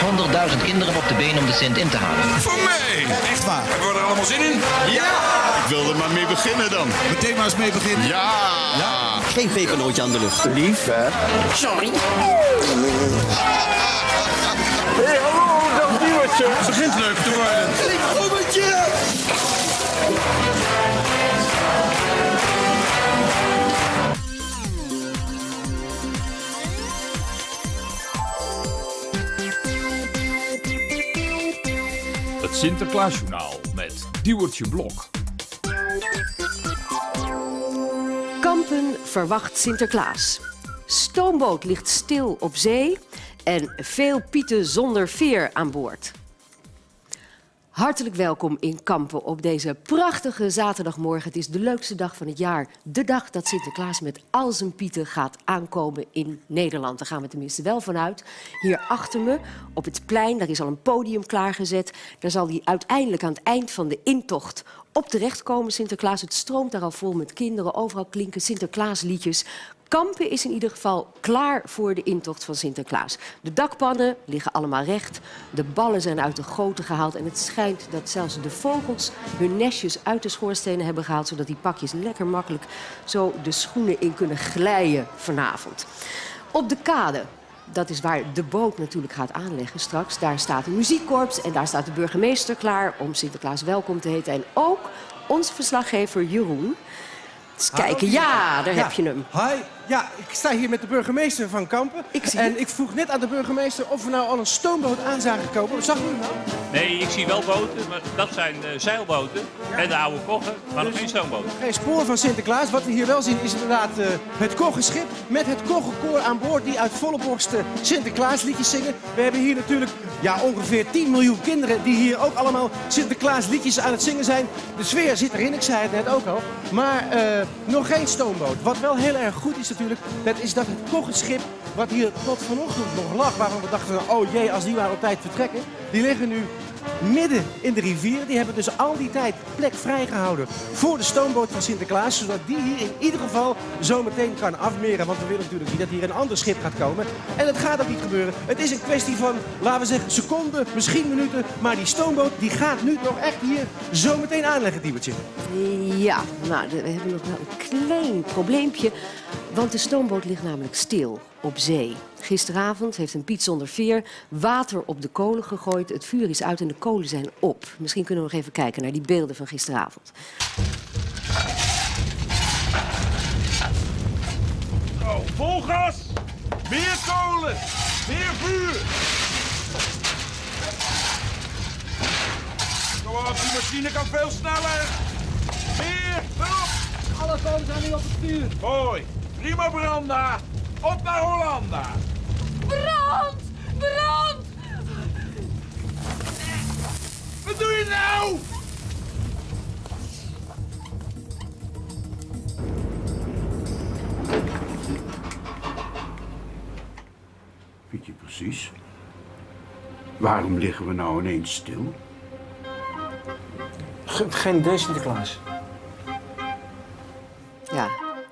800.000 kinderen op de been om de Sint in te halen. Voor mij! Echt waar. Hebben we er allemaal zin in? Ja! Ik wil er maar mee beginnen dan. Meteen maar eens mee beginnen. Ja! Geen pepernootje aan de lucht. Lief, hè? Sorry. Hé, hallo, dat nieuwtje. Het begint leuk te worden. Het Sinterklaasjournaal met Diewertje Blok. Kampen verwacht Sinterklaas. Stoomboot ligt stil op zee en veel pieten zonder veer aan boord. Hartelijk welkom in Kampen op deze prachtige zaterdagmorgen. Het is de leukste dag van het jaar. De dag dat Sinterklaas met al zijn pieten gaat aankomen in Nederland. Daar gaan we tenminste wel vanuit. Hier achter me op het plein, daar is al een podium klaargezet. Daar zal hij uiteindelijk aan het eind van de intocht op terechtkomen, Sinterklaas. Het stroomt daar al vol met kinderen. Overal klinken Sinterklaasliedjes. Kampen is in ieder geval klaar voor de intocht van Sinterklaas. De dakpannen liggen allemaal recht. De ballen zijn uit de goten gehaald. En het schijnt dat zelfs de vogels hun nestjes uit de schoorstenen hebben gehaald, zodat die pakjes lekker makkelijk zo de schoenen in kunnen glijden vanavond. Op de kade, dat is waar de boot natuurlijk gaat aanleggen straks. Daar staat een muziekkorps en daar staat de burgemeester klaar om Sinterklaas welkom te heten. En ook onze verslaggever Jeroen. Eens kijken, ja, daar heb je hem. Hi, ja, ik sta hier met de burgemeester van Kampen. Ik vroeg net aan de burgemeester of we nou al een stoomboot aan zagen komen. Zag u hem nou? Nee, ik zie wel boten, maar dat zijn zeilboten en de oude koggen, maar nog geen stoomboot. Geen spoor van Sinterklaas. Wat we hier wel zien is inderdaad het koggenschip met het koggenkoor aan boord die uit volle borst Sinterklaasliedjes zingen. We hebben hier natuurlijk ongeveer 10 miljoen kinderen die hier ook allemaal Sinterklaasliedjes aan het zingen zijn. De sfeer zit erin, ik zei het net ook al. Maar nog geen stoomboot. Wat wel heel erg goed is natuurlijk, dat is dat het koggenschip wat hier tot vanochtend nog lag, waarvan we dachten, oh jee, als die maar op tijd vertrekken, die liggen nu midden in de rivier. Die hebben dus al die tijd plek vrijgehouden voor de stoomboot van Sinterklaas, zodat die hier in ieder geval zo meteen kan afmeren. Want we willen natuurlijk niet dat hier een ander schip gaat komen. En dat gaat ook niet gebeuren. Het is een kwestie van, laten we zeggen, seconden, misschien minuten. Maar die stoomboot die gaat nu toch echt hier zo meteen aanleggen, Diewertje. Ja, nou, we hebben nog wel een klein probleempje. Want de stoomboot ligt namelijk stil op zee. Gisteravond heeft een piet zonder veer water op de kolen gegooid. Het vuur is uit en de kolen zijn op. Misschien kunnen we nog even kijken naar die beelden van gisteravond. Oh, vol gas! Meer kolen! Meer vuur! Kom op, die machine kan veel sneller! Meer! Erop! Alle kolen zijn nu op het vuur. Mooi! Prima, Branda! Op naar Hollanda! Brand! Brand! Wat doe je nou? Weet je precies? Waarom liggen we nou ineens stil? Geen idee, Sinterklaas. Ja.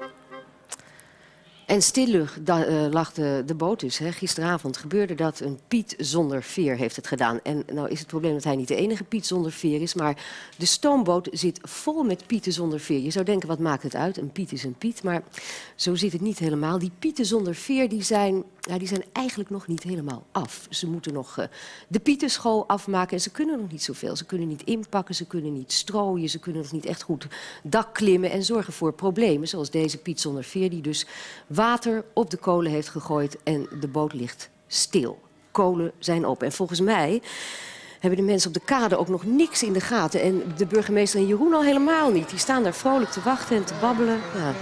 En stil lag de boot dus. Hè. Gisteravond gebeurde dat. Een piet zonder veer heeft het gedaan. En nou is het probleem dat hij niet de enige piet zonder veer is. Maar de stoomboot zit vol met pieten zonder veer. Je zou denken, wat maakt het uit? Een piet is een piet. Maar zo zit het niet helemaal. Die pieten zonder veer die zijn eigenlijk nog niet helemaal af. Ze moeten nog de pietenschool afmaken. En ze kunnen nog niet zoveel. Ze kunnen niet inpakken, ze kunnen niet strooien. Ze kunnen nog niet echt goed dak klimmen. En zorgen voor problemen. Zoals deze piet zonder veer die dus water op de kolen heeft gegooid en de boot ligt stil. Kolen zijn op. En volgens mij hebben de mensen op de kade ook nog niks in de gaten. En de burgemeester en Jeroen al helemaal niet. Die staan daar vrolijk te wachten en te babbelen. Ja.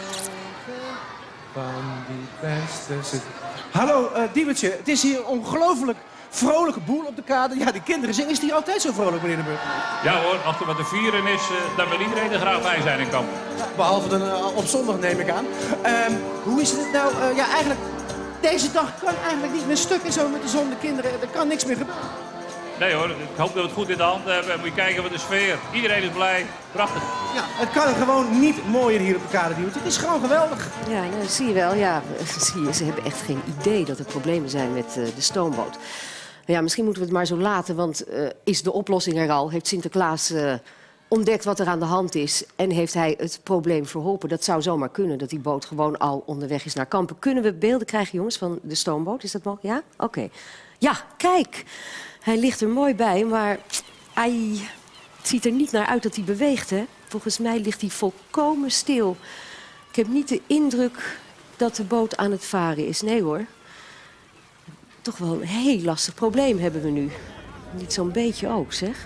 Hallo, Diewertje. Het is hier ongelooflijk vrolijke boel op de kade. Ja, die kinderen zingen. Is het hier altijd zo vrolijk, meneer de burgemeester? Ja hoor, als er wat te vieren is, dan wil iedereen er graag bij zijn in Kampen. Behalve dan op zondag, neem ik aan. Hoe is het nou? Eigenlijk, deze dag kan eigenlijk niet meer stuk in zo met de zon, de kinderen. Er kan niks meer gebeuren. Nee hoor, ik hoop dat we het goed in de hand hebben. Moet je kijken wat de sfeer. Iedereen is blij. Prachtig. Ja, het kan gewoon niet mooier hier op de kade, Diewertje. Het is gewoon geweldig. Ja, nou, zie je wel. Ja, zie je, ze hebben echt geen idee dat er problemen zijn met de stoomboot. Ja, misschien moeten we het maar zo laten, want is de oplossing er al? Heeft Sinterklaas ontdekt wat er aan de hand is en heeft hij het probleem verholpen? Dat zou zomaar kunnen, dat die boot gewoon al onderweg is naar Kampen. Kunnen we beelden krijgen, jongens, van de stoomboot? Is dat mogelijk? Ja? Oké. Ja, kijk. Hij ligt er mooi bij, maar ai, het ziet er niet naar uit dat hij beweegt, hè? Volgens mij ligt hij volkomen stil. Ik heb niet de indruk dat de boot aan het varen is. Nee, hoor. Toch wel een heel lastig probleem hebben we nu. Niet zo'n beetje ook, zeg.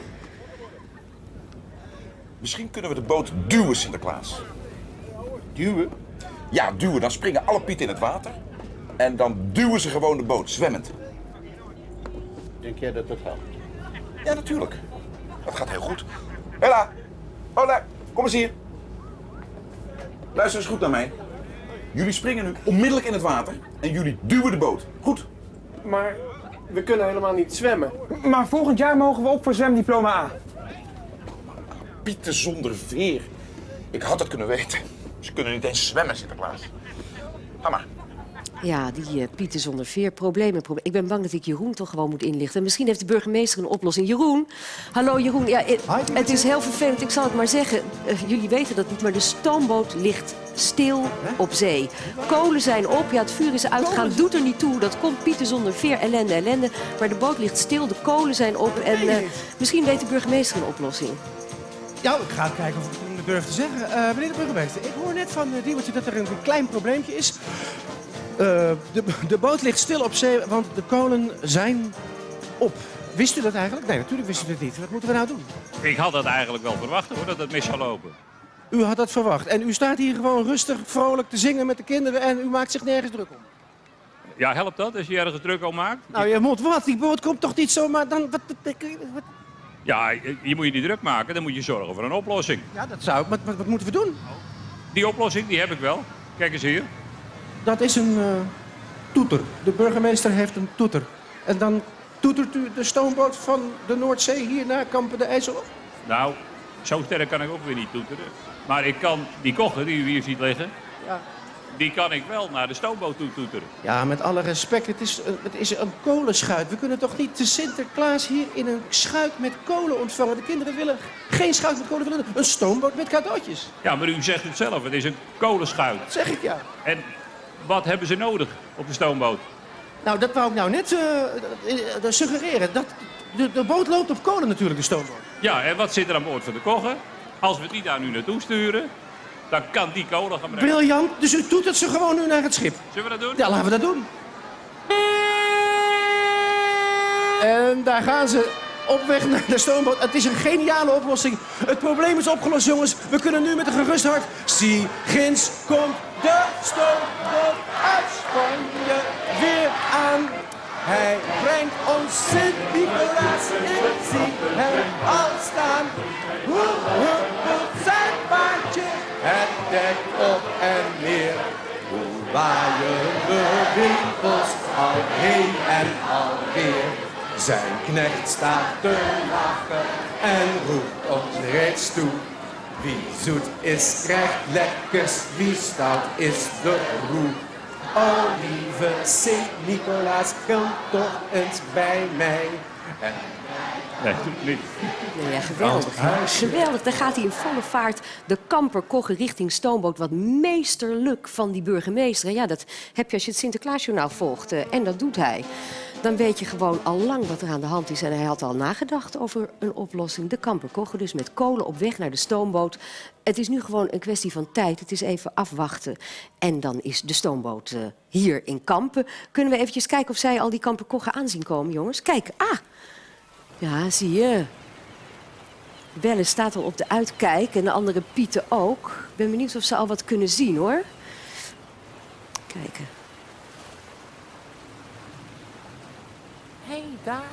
Misschien kunnen we de boot duwen, Sinterklaas. Duwen? Ja, duwen. Dan springen alle pieten in het water. En dan duwen ze gewoon de boot, zwemmend. Denk jij dat dat helpt? Ja, natuurlijk. Dat gaat heel goed. Hela! Hola! Kom eens hier. Luister eens goed naar mij. Jullie springen nu onmiddellijk in het water en jullie duwen de boot. Goed? Maar we kunnen helemaal niet zwemmen. Maar volgend jaar mogen we op voor zwemdiploma A. Pieten zonder veer. Ik had het kunnen weten. Ze kunnen niet eens zwemmen, Sinterklaas. Ga maar. Ja, die Pieten zonder veer, problemen. Ik ben bang dat ik Jeroen toch gewoon moet inlichten. Misschien heeft de burgemeester een oplossing. Jeroen, hallo Jeroen. Ja, het is heel vervelend, ik zal het maar zeggen. Jullie weten dat niet, maar de stoomboot ligt stil op zee. Kolen zijn op, ja, het vuur is uitgegaan, doet er niet toe. Dat komt Pieten zonder veer, ellende. Maar de boot ligt stil, de kolen zijn op. En misschien weet de burgemeester een oplossing. Ja, ik ga kijken of ik het durf te zeggen. Meneer de burgemeester, ik hoor net van Diewertje dat er een klein probleempje is. De boot ligt stil op zee, want de kolen zijn op. Wist u dat eigenlijk? Nee, natuurlijk wist u dat niet. Wat moeten we nou doen? Ik had dat eigenlijk wel verwacht, hoor, dat het mis zou lopen. U had dat verwacht. En u staat hier gewoon rustig, vrolijk te zingen met de kinderen en u maakt zich nergens druk om. Ja, helpt dat als je ergens druk om maakt? Nou, je moet wat? Die boot komt toch niet zomaar dan... Wat? Ja, je moet je niet druk maken, dan moet je zorgen voor een oplossing. Ja, dat zou ik. Wat moeten we doen? Die oplossing, die heb ik wel. Kijk eens hier. Dat is een toeter. De burgemeester heeft een toeter. En dan toetert u de stoomboot van de Noordzee hier naar Kampen de IJssel op? Nou, zo sterk kan ik ook weer niet toeteren. Maar ik kan die koggen die u hier ziet liggen, ja, die kan ik wel naar de stoomboot toe toeteren. Ja, met alle respect, het is een kolenschuit. We kunnen toch niet de Sinterklaas hier in een schuit met kolen ontvangen? De kinderen willen geen schuit met kolen, willen een stoomboot met cadeautjes. Ja, maar u zegt het zelf, het is een kolenschuit. Dat zeg ik, ja. En wat hebben ze nodig op de stoomboot? Nou, dat wou ik nou net suggereren. De boot loopt op kolen natuurlijk, de stoomboot. Ja, en wat zit er aan boord van de koggen? Als we die daar nu naartoe sturen, dan kan die kolen gaan brengen. Briljant, dus u doet het ze gewoon nu naar het schip. Zullen we dat doen? Ja, laten we dat doen. En daar gaan ze op weg naar de stoomboot. Het is een geniale oplossing. Het probleem is opgelost, jongens. We kunnen nu met een gerust hart... Zie, ginds komt de stoomboot uit Spanje weer aan. Hij brengt ons Sint-Nicolaas in. Zie hem al staan. Hoe huppelt zijn paardje het dek op en neer. Hoe waaien de wimpels al heen en alweer. Zijn knecht staat te lachen en roept ons reeds toe. Wie zoet is, krijgt lekkers, wie stout is de roe. O lieve Sint-Nicolaas, kom toch eens bij mij. Nee, niet. Ja, geweldig. Geweldig. Daar gaat hij in volle vaart de kamper koggen richting stoomboot. Wat meesterlijk van die burgemeester. En ja, dat heb je als je het Sinterklaasjournaal volgt. En dat doet hij. Dan weet je gewoon al lang wat er aan de hand is. En hij had al nagedacht over een oplossing. De kamper koggen dus met kolen op weg naar de stoomboot. Het is nu gewoon een kwestie van tijd. Het is even afwachten. En dan is de stoomboot hier in Kampen. Kunnen we eventjes kijken of zij al die kamper koggen aanzien komen, jongens? Kijk, ja, zie je. Belle staat al op de uitkijk en de andere Pieten ook. Ik ben benieuwd of ze al wat kunnen zien, hoor. Kijken. Hé, daar.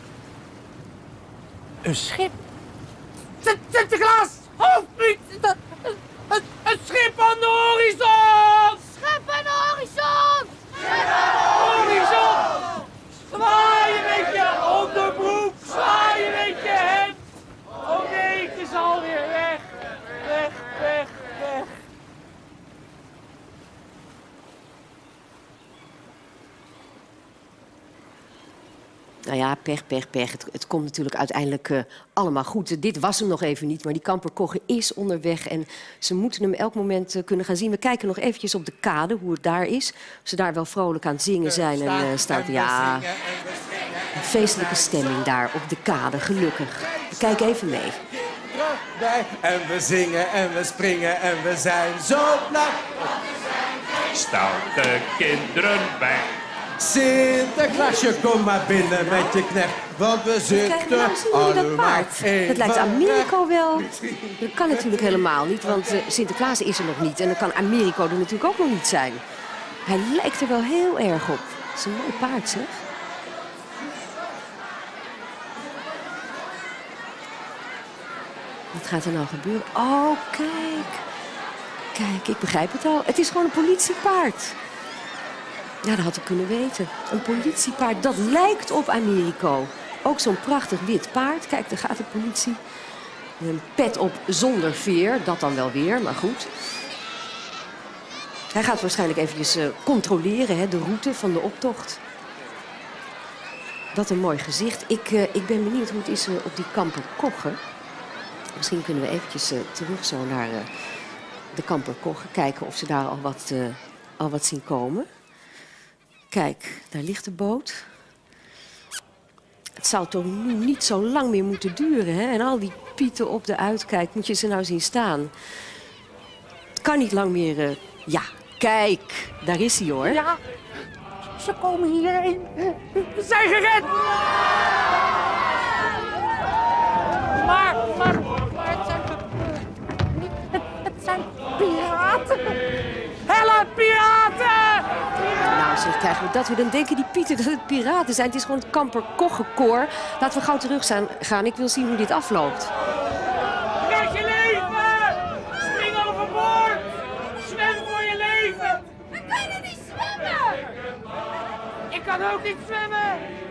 Een schip. Sinterklaas! Hoofdpiet! Het schip aan de horizon! Schip aan de horizon! Schip aan de horizon! Zwaaien met je onderbroek! Zwaaien met je hemd! Oh nee, het is alweer weg! Weg, weg, weg! Nou ja, pech. Het komt natuurlijk uiteindelijk allemaal goed. Dit was hem nog even niet, maar die kamper Kogge is onderweg. En ze moeten hem elk moment kunnen gaan zien. We kijken nog eventjes op de kade, hoe het daar is. Of ze daar wel vrolijk aan het zingen zijn. En staat, ja, een feestelijke stemming daar op de kade, gelukkig. Kijk even mee. En we zingen en we springen en we zijn zo blij. Stoute kinderen bij. Sinterklaasje, kom maar binnen met je knecht, want we zitten allemaal even. Het lijkt Americo wel. Dat kan natuurlijk helemaal niet, want Sinterklaas is er nog niet. En dan kan Americo er natuurlijk ook nog niet zijn. Hij lijkt er wel heel erg op. Het is een mooi paard, zeg. Wat gaat er nou gebeuren? Oh, kijk. Kijk, ik begrijp het al. Het is gewoon een politiepaard. Ja, dat had ik kunnen weten. Een politiepaard, dat lijkt op Americo. Ook zo'n prachtig wit paard. Kijk, daar gaat de politie. Een pet op zonder veer, dat dan wel weer, maar goed. Hij gaat waarschijnlijk eventjes controleren, hè, de route van de optocht. Wat een mooi gezicht. Ik ben benieuwd hoe het is op die kamper Kogge. Misschien kunnen we eventjes terug zo naar de kamper Kogge. Kijken of ze daar al wat zien komen. Kijk, daar ligt de boot. Het zou toch nu niet zo lang meer moeten duren, hè? En al die pieten op de uitkijk, moet je ze nou zien staan. Het kan niet lang meer... Ja, kijk, daar is hij, hoor. Ja, ze komen hierheen. We zijn gered. Maar het zijn piraten. Helle piraten! Nou, zeg, krijgen we dat weer. Dan denken die pieten dat het piraten zijn. Het is gewoon het kamper Kogge-koor. Laten we gauw terug gaan. Ik wil zien hoe dit afloopt. Red je leven! Spring overboord! Zwem voor je leven! We kunnen niet zwemmen! Ik kan ook niet zwemmen!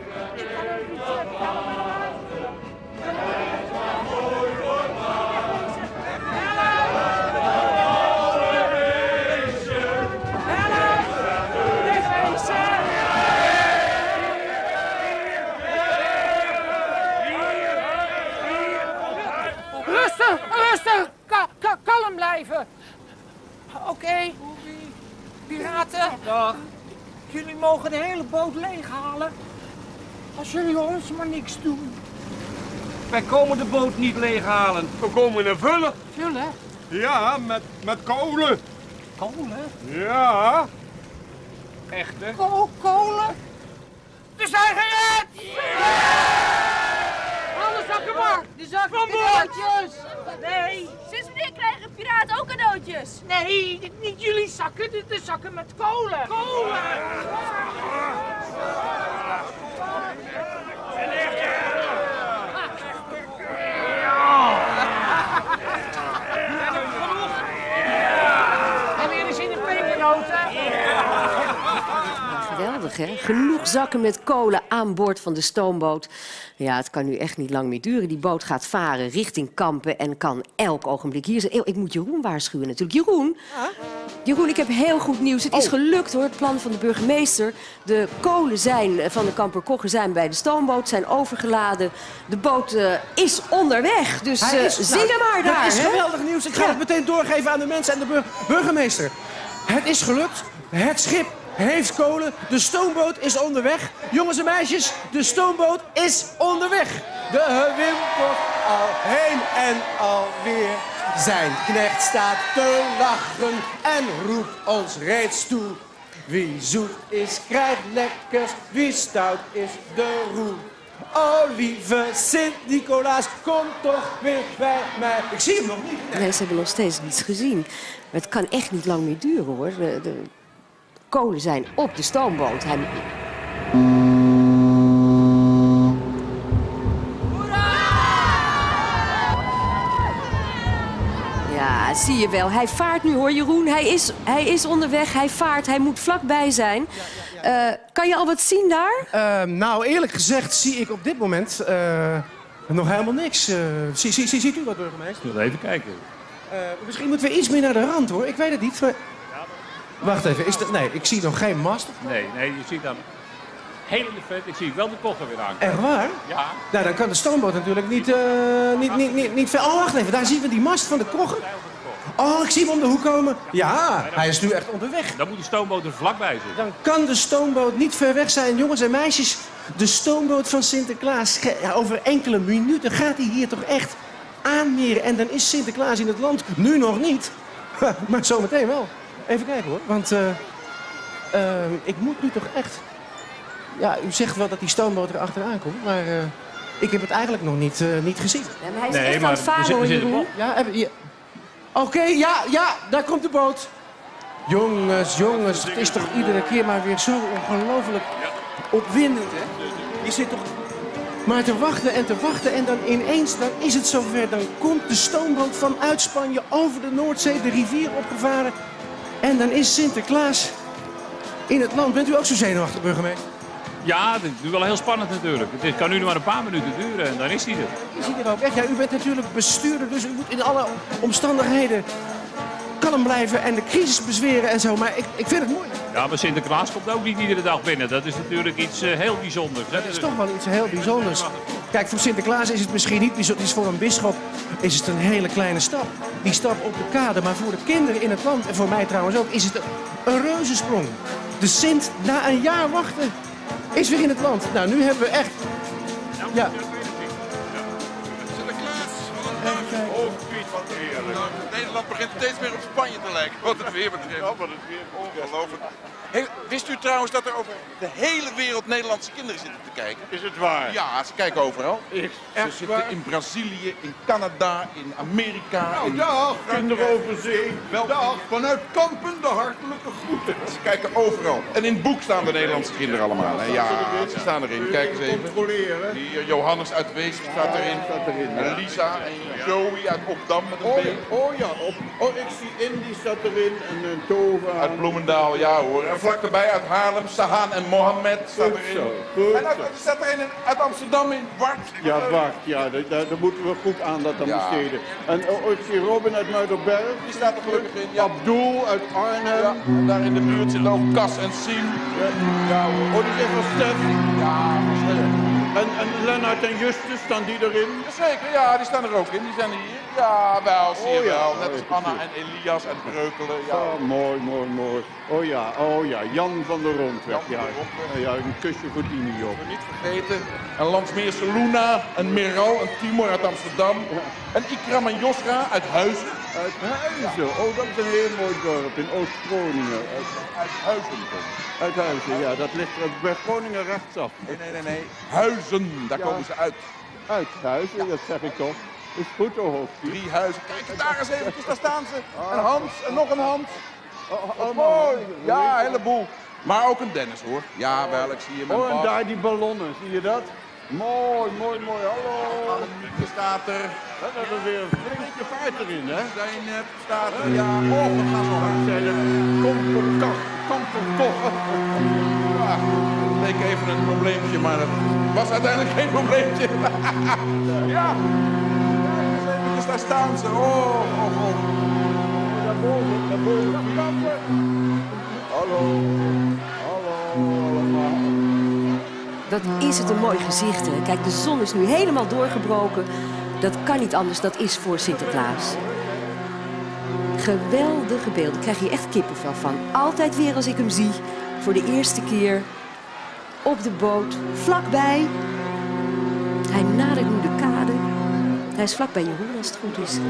Rustig! Kalm blijven! Oké. Piraten. Dag. Jullie mogen de hele boot leeghalen. Als jullie ons maar niks doen. Wij komen de boot niet leeghalen. We komen er vullen. Vullen? Ja, met kolen. Kolen? Ja. Echte. Kolen? We zijn gered! Alle zakken maar! De zakken cadeautjes! Nee! Sinds wanneer krijgen piraten ook cadeautjes? Nee, niet jullie zakken, de zakken met kolen! Kolen! En weer eens in de pepernoten. Geweldig, hè? Genoeg zakken met kolen aan boord van de stoomboot. Ja, het kan nu echt niet lang meer duren. Die boot gaat varen richting Kampen en kan elk ogenblik hier zijn. Ik moet Jeroen waarschuwen natuurlijk. Jeroen, ik heb heel goed nieuws. Het is gelukt, hoor, het plan van de burgemeester. De kolen van de kamper Kogge zijn bij de stoomboot, zijn overgeladen. De boot is onderweg, dus zing hem maar daar. Dat is geweldig nieuws. Ik ga het meteen doorgeven aan de mensen en de burgemeester. Het is gelukt. Het schip heeft kolen. De stoomboot is onderweg. Jongens en meisjes, de stoomboot is onderweg. De wimpelt al heen en alweer. Zijn knecht staat te lachen en roept ons reeds toe. Wie zoet is, krijgt lekkers. Wie stout is, de roe. Oh, lieve Sint-Nicolaas, kom toch weer bij mij. Ik zie hem nog niet. Nee, ze hebben nog steeds niets gezien. Maar het kan echt niet lang meer duren, hoor. De kolen zijn op de stoomboot. Ja, zie je wel. Hij vaart nu, hoor, Jeroen. Hij is onderweg, hij vaart, hij moet vlakbij zijn. Kan je al wat zien daar? Nou, eerlijk gezegd zie ik op dit moment nog helemaal niks. Ziet u wat, burgemeester? Ik wil even kijken. Misschien moeten we iets meer naar de rand, hoor. Ik weet het niet. Wacht even, nee, ik zie nog geen mast. Nee, je ziet dan... heel in de vet. Ik zie wel de koggen weer aan. Echt waar? Ja. Nou, dan kan de stoomboot natuurlijk niet ver... Oh, wacht even. Daar zien we die mast van de koggen. Oh, ik zie hem om de hoek komen. Ja, hij is nu echt onderweg. Dan moet de stoomboot er vlakbij zitten. Dan kan de stoomboot niet ver weg zijn. Jongens en meisjes, de stoomboot van Sinterklaas. Ja, over enkele minuten gaat hij hier toch echt aanmeren. En dan is Sinterklaas in het land. Nu nog niet. Maar zometeen wel. Even kijken hoor. Want ik moet nu toch echt... Ja, u zegt wel dat die stoomboot er achteraan komt. Maar ik heb het eigenlijk nog niet gezien. Ja, maar hij is echt aan het varen hoor, Jeroen. Ja, Oké, ja, daar komt de boot. Jongens, het is toch iedere keer maar weer zo ongelooflijk opwindend, hè? Je zit toch maar te wachten en dan ineens, dan is het zover. Dan komt de stoomboot vanuit Spanje over de Noordzee, de rivier opgevaren. En dan is Sinterklaas in het land. Bent u ook zo zenuwachtig, burgemeester? Ja, dat is wel heel spannend natuurlijk. Het kan nu nog maar een paar minuten duren en dan is hij er. Is hij er ook echt? Ja, u bent natuurlijk bestuurder, dus u moet in alle omstandigheden kalm blijven en de crisis bezweren en zo. Maar ik vind het moeilijk. Ja, maar Sinterklaas komt ook niet iedere dag binnen. Dat is natuurlijk iets heel bijzonders. Dat is toch wel iets heel bijzonders. Kijk, voor Sinterklaas is het misschien niet bijzonder. Het is voor een bisschop is het een hele kleine stap. Die stap op de kade. Maar voor de kinderen in het land, en voor mij trouwens ook, is het een reuzensprong. De Sint, na een jaar wachten, is weer in het land. Nou, nu hebben we echt... Ja. Oh, Piet, wat heerlijk. Nederland begint steeds meer op Spanje te lijken. Wat het weer betreft. Oh, wat het weer. Ongelooflijk. Hey, wist u trouwens dat er over de hele wereld Nederlandse kinderen zitten te kijken? Is het waar? Ja, ze kijken overal. Ze zitten in Brazilië, in Canada, in Amerika. Nou, in dag, kinderen over zee. Wel, dag, vanuit Kampen de hartelijke groeten. Ze kijken overal. En in het boek staan de Nederlandse kinderen allemaal. Hè? Ja, ze staan erin. Kijk eens even. Controleren. Die Johannes uit Weesp staat erin. En Lisa en Joey uit Opdam met een B. Oh ja, ik zie Indy staat erin en Tova. Uit Bloemendaal, ja hoor. En vlak erbij uit Haarlem, Sahan en Mohammed staat erin. En er staat er een uit Amsterdam in, Bart. Ja, Bart, ja, daar moeten we goed aandacht aan besteden. En ik zie Robin uit Muiderberg. Die staat er gelukkig in. Ja. Abdul uit Arnhem. Ja, daar in de buurt zitten ook Cas en Siem. Ja, hoor, die is van Stef. Ja, En Lennart en Justus, staan die erin? Jazeker, ja, die staan er ook in. Die zijn hier. Ja, wel, zie je wel. Net als Anna en Elias en Breukelen. Ja. Oh, mooi. Oh ja, Jan van der Rondweg. Ja, een kusje voor Dini op. Niet vergeten. En Landsmeerse Luna en Miral en Timor uit Amsterdam. En Ikram en Josra uit Huizen. Uit Huizen? Oh, dat is een heel mooi dorp in Oost-Groningen. Uit Huizen. Uit Huizen, ja. Dat ligt bij Groningen rechtsaf. Nee. Huizen, daar komen ze uit. Uit Huizen, dat zeg ik toch. Is goed, hoofdje. 3 huizen. Kijk, daar eens eventjes, daar staan ze. Een Hans en nog een Hans. Mooi. Ja, een heleboel. Maar ook een Dennis, hoor. Ja, wel, ik zie hem. Oh, en daar die ballonnen, zie je dat? Mooi. Hallo. Annemieke staat er. Dat is weer een flinke vaart erin, hè? Zeynep staat er. Ja, we gaan zo hard. Komt er toch. Ja, het leek even een probleempje, maar het was uiteindelijk geen probleempje. Ja. Daar staan ze. Oh. Daarboven. Hallo. Wat is het een mooi gezicht, hè? Kijk, de zon is nu helemaal doorgebroken. Dat kan niet anders, dat is voor Sinterklaas. Geweldige beelden, ik krijg hier echt kippenvel van. Altijd weer als ik hem zie, voor de eerste keer, op de boot, vlakbij. Hij nadert nu de kade. Hij is vlakbij Jeroen, als het goed is. Kijk,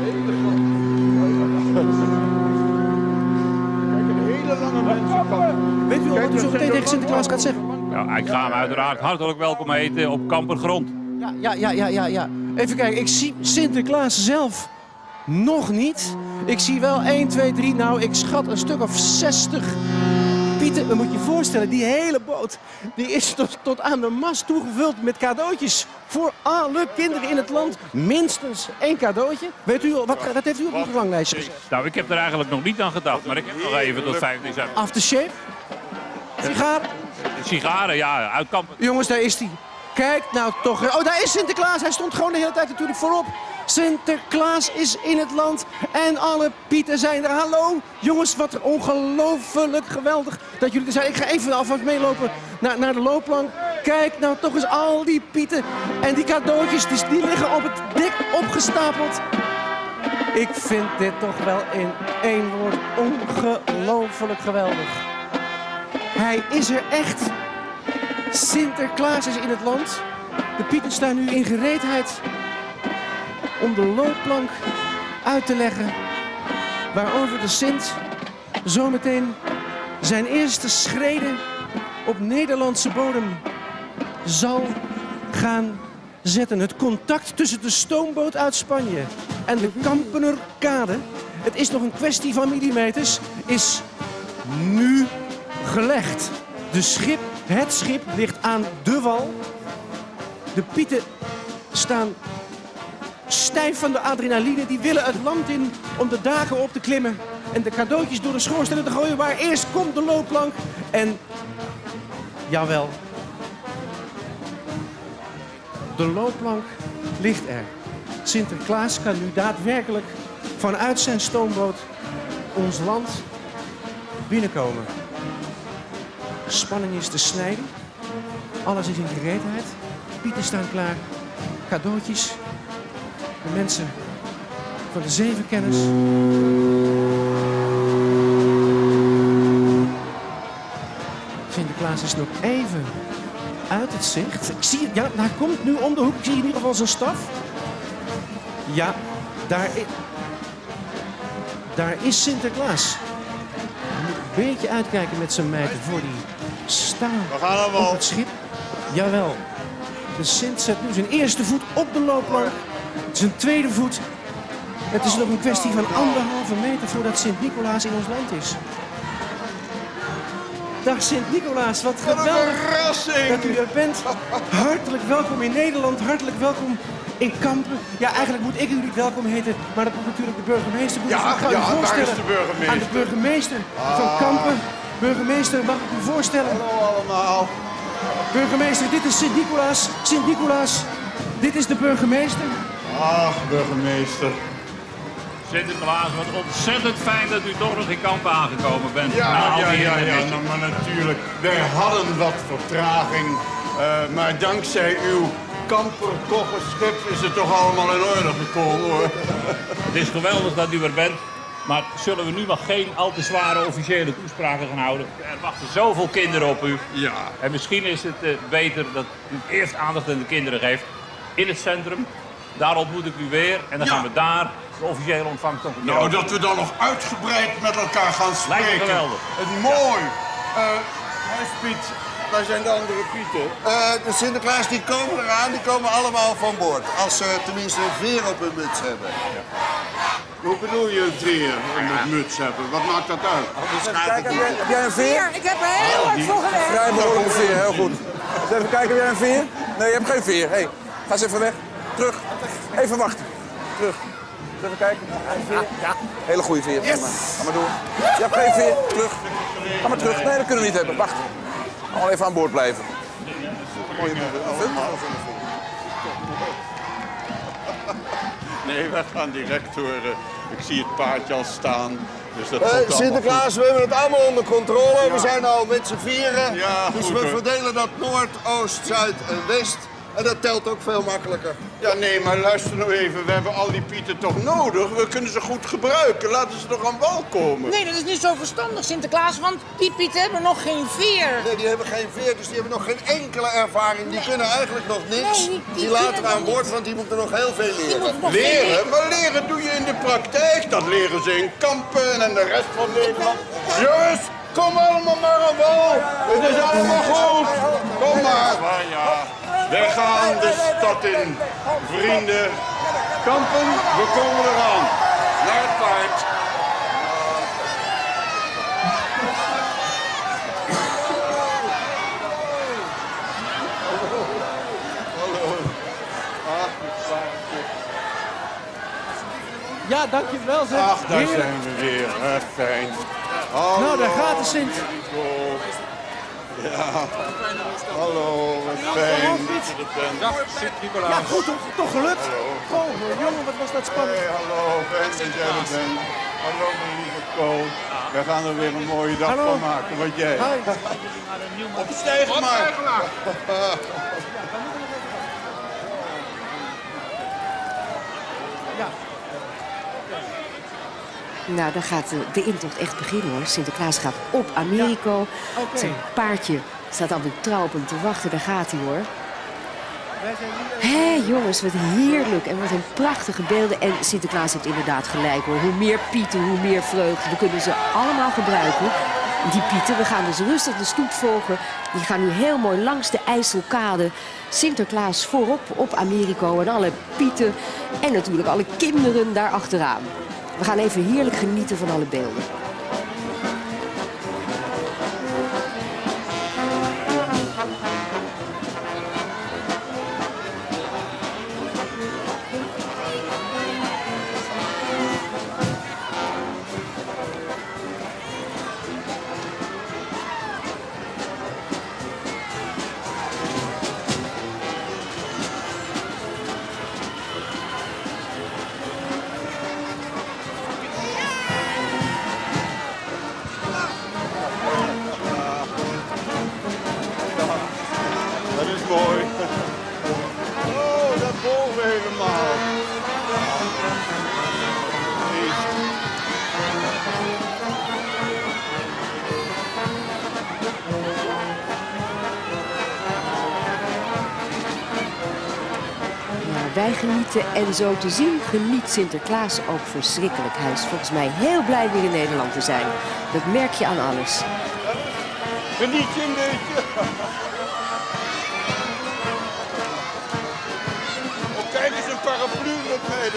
een hele lange mensenkamp. Weet u al wat u zo meteen tegen Sinterklaas gaat zeggen? Ja, ik ga hem uiteraard hartelijk welkom heten op kampergrond. Ja. Even kijken, ik zie Sinterklaas zelf nog niet. Ik zie wel 1, 2, 3, nou ik schat een stuk of 60 pieten. Dan moet je je voorstellen, die hele boot die is tot aan de mast toegevuld met cadeautjes. Voor alle kinderen in het land minstens 1 cadeautje. Weet u al, wat heeft u op uw verlanglijstje gezet? Nou, ik heb er eigenlijk nog niet aan gedacht, maar ik heb nog even tot 15 september. Aftershave? Sigaren? Sigaren, ja, uit Kampen. Jongens, daar is hij. Kijk nou toch. Oh, daar is Sinterklaas. Hij stond gewoon de hele tijd natuurlijk voorop. Sinterklaas is in het land en alle pieten zijn er. Hallo. Jongens, wat ongelooflijk geweldig dat jullie er zijn. Ik ga even alvast meelopen naar de loopplank. Kijk nou toch eens al die pieten en die cadeautjes, die liggen op het dek opgestapeld. Ik vind dit toch wel in één woord ongelooflijk geweldig. Hij is er echt. Sinterklaas is in het land. De pieten staan nu in gereedheid om de loodplank uit te leggen waarover de Sint zometeen zijn eerste schreden op Nederlandse bodem zal gaan zetten. Het contact tussen de stoomboot uit Spanje en de Kampenerkade, het is nog een kwestie van millimeters, is nu gelegd. Het schip ligt aan de wal. De pieten staan stijf van de adrenaline. Die willen het land in om de daken op te klimmen en de cadeautjes door de schoorstenen te gooien. Maar eerst komt de loodplank en jawel, de loodplank ligt er. Sinterklaas kan nu daadwerkelijk vanuit zijn stoomboot ons land binnenkomen. Spanning is te snijden. Alles is in gereedheid. Pieten staan klaar. Cadeautjes. De mensen van de 7 kennis. Sinterklaas is nog even uit het zicht. Ik zie, ja, hij komt nu om de hoek. Ik zie in ieder geval zijn staf. Ja, daar is Sinterklaas. Hij moet een beetje uitkijken met zijn mijten voor die staan op het schip. Jawel. De Sint zet nu zijn eerste voet op de loopplank. Zijn tweede voet. Het is nog een kwestie van 1,5 meter voordat Sint-Nicolaas in ons land is. Dag Sint-Nicolaas, wat geweldig dat u er bent. Hartelijk welkom in Nederland, hartelijk welkom in Kampen. Ja, eigenlijk moet ik u niet welkom heten, maar dat moet natuurlijk de burgemeester doen. Ja, dus ik ga u voorstellen daar is de burgemeester. aan de burgemeester van Kampen. Burgemeester, mag ik u voorstellen? Hallo allemaal. Burgemeester, dit is Sint-Nicolaas. Sint-Nicolaas, dit is de burgemeester. Ach, burgemeester. Sinterklaas, wat ontzettend fijn dat u toch nog in Kampen aangekomen bent. Ja, nou, maar natuurlijk. Wij hadden wat vertraging, maar dankzij uw kamperkoggenschip is het toch allemaal in orde gekomen, hoor. Het is geweldig dat u er bent, maar zullen we nu nog geen al te zware officiële toespraken gaan houden? Er wachten zoveel kinderen op u. Ja. En misschien is het beter dat u eerst aandacht aan de kinderen geeft in het centrum. Daar ontmoet ik u weer en dan gaan we daar de officiële ontvangst op. Nou, dat we dan nog uitgebreid met elkaar gaan spreken. Lijkt me geweldig. Het mooi. Piet, waar zijn de andere Pieten? De Sinterklaas die komen eraan, die komen allemaal van boord. Als ze tenminste een veer op hun muts hebben. Ja. Hoe bedoel je een veer met muts hebben? Wat maakt dat uit? Kijk, heb jij een veer? Ik heb er heel hard voor gewerkt. Vrij behoorlijk een veer, heel goed. Dus even kijken, heb jij een veer? Nee, je hebt geen veer. Hey, ga eens even weg. Terug. Even wachten. Terug. Dus even kijken. Een veer? Ja. Hele goede veer. Yes. Ga maar door. Je hebt geen veer. Terug. Ga maar terug. Nee, dat kunnen we niet hebben. Wacht. Allemaal even aan boord blijven. Nee, we gaan direct door. Ik zie het paardje al staan. Dus dat Sinterklaas, we hebben het allemaal onder controle. Ja. We zijn al met z'n vieren. Ja, dus goed, we verdelen dat Noord, Oost, Zuid en West. En dat telt ook veel makkelijker. Ja, nee, maar luister nou even. We hebben al die Pieten toch nodig? We kunnen ze goed gebruiken. Laten ze toch aan wal komen. Nee, dat is niet zo verstandig, Sinterklaas, want die pieten hebben nog geen veer. Nee, die hebben geen veer, dus die hebben nog geen enkele ervaring. Die kunnen eigenlijk nog niks. Nee, die laten aan boord, want die moeten nog heel veel leren. Leren? Maar leren doe je in de praktijk. Dat leren ze in Kampen en de rest van Nederland. Jongens, kom allemaal maar aan wal. Het is allemaal goed. Kom maar. Wij gaan de stad in. Vrienden, Kampen, we komen eraan. Naar het paard. Hallo. Ja, dankjewel zeg. Ach, daar zijn we weer. Fijn. Hallo. Nou, daar gaat de Sint. Ja, hallo, wat fijn. Dag, Sint-Nicolaas. Ja, goed, toch gelukt. Hallo. Oh, jongen, wat was dat spannend. Hey, hallo, fijn dat jij er bent. Hallo, mijn lieve Koos. We gaan er weer een mooie dag van maken. Wat jij? Op Stijgemaar. Nou, dan gaat de intocht echt beginnen hoor. Sinterklaas gaat op Americo. Zijn paardje staat alweer trouw op hem te wachten. Daar gaat hij hoor. Hé jongens, wat heerlijk en wat een prachtige beelden. En Sinterklaas heeft inderdaad gelijk hoor. Hoe meer pieten, hoe meer vreugde. We kunnen ze allemaal gebruiken. Die pieten, we gaan dus rustig de stoet volgen. Die gaan nu heel mooi langs de IJsselkade. Sinterklaas voorop op Americo en alle pieten. En natuurlijk alle kinderen daar achteraan. We gaan even heerlijk genieten van alle beelden. Dat is mooi. Oh, dat boven helemaal. Nou, wij genieten en zo te zien geniet Sinterklaas ook verschrikkelijk. Hij is volgens mij heel blij weer in Nederland te zijn. Dat merk je aan alles. Geniet je een beetje. Oh, kijk eens een paraplu met mij.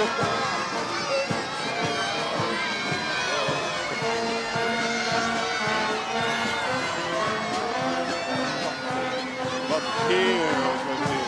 Wat heerlijk, wat heerlijk.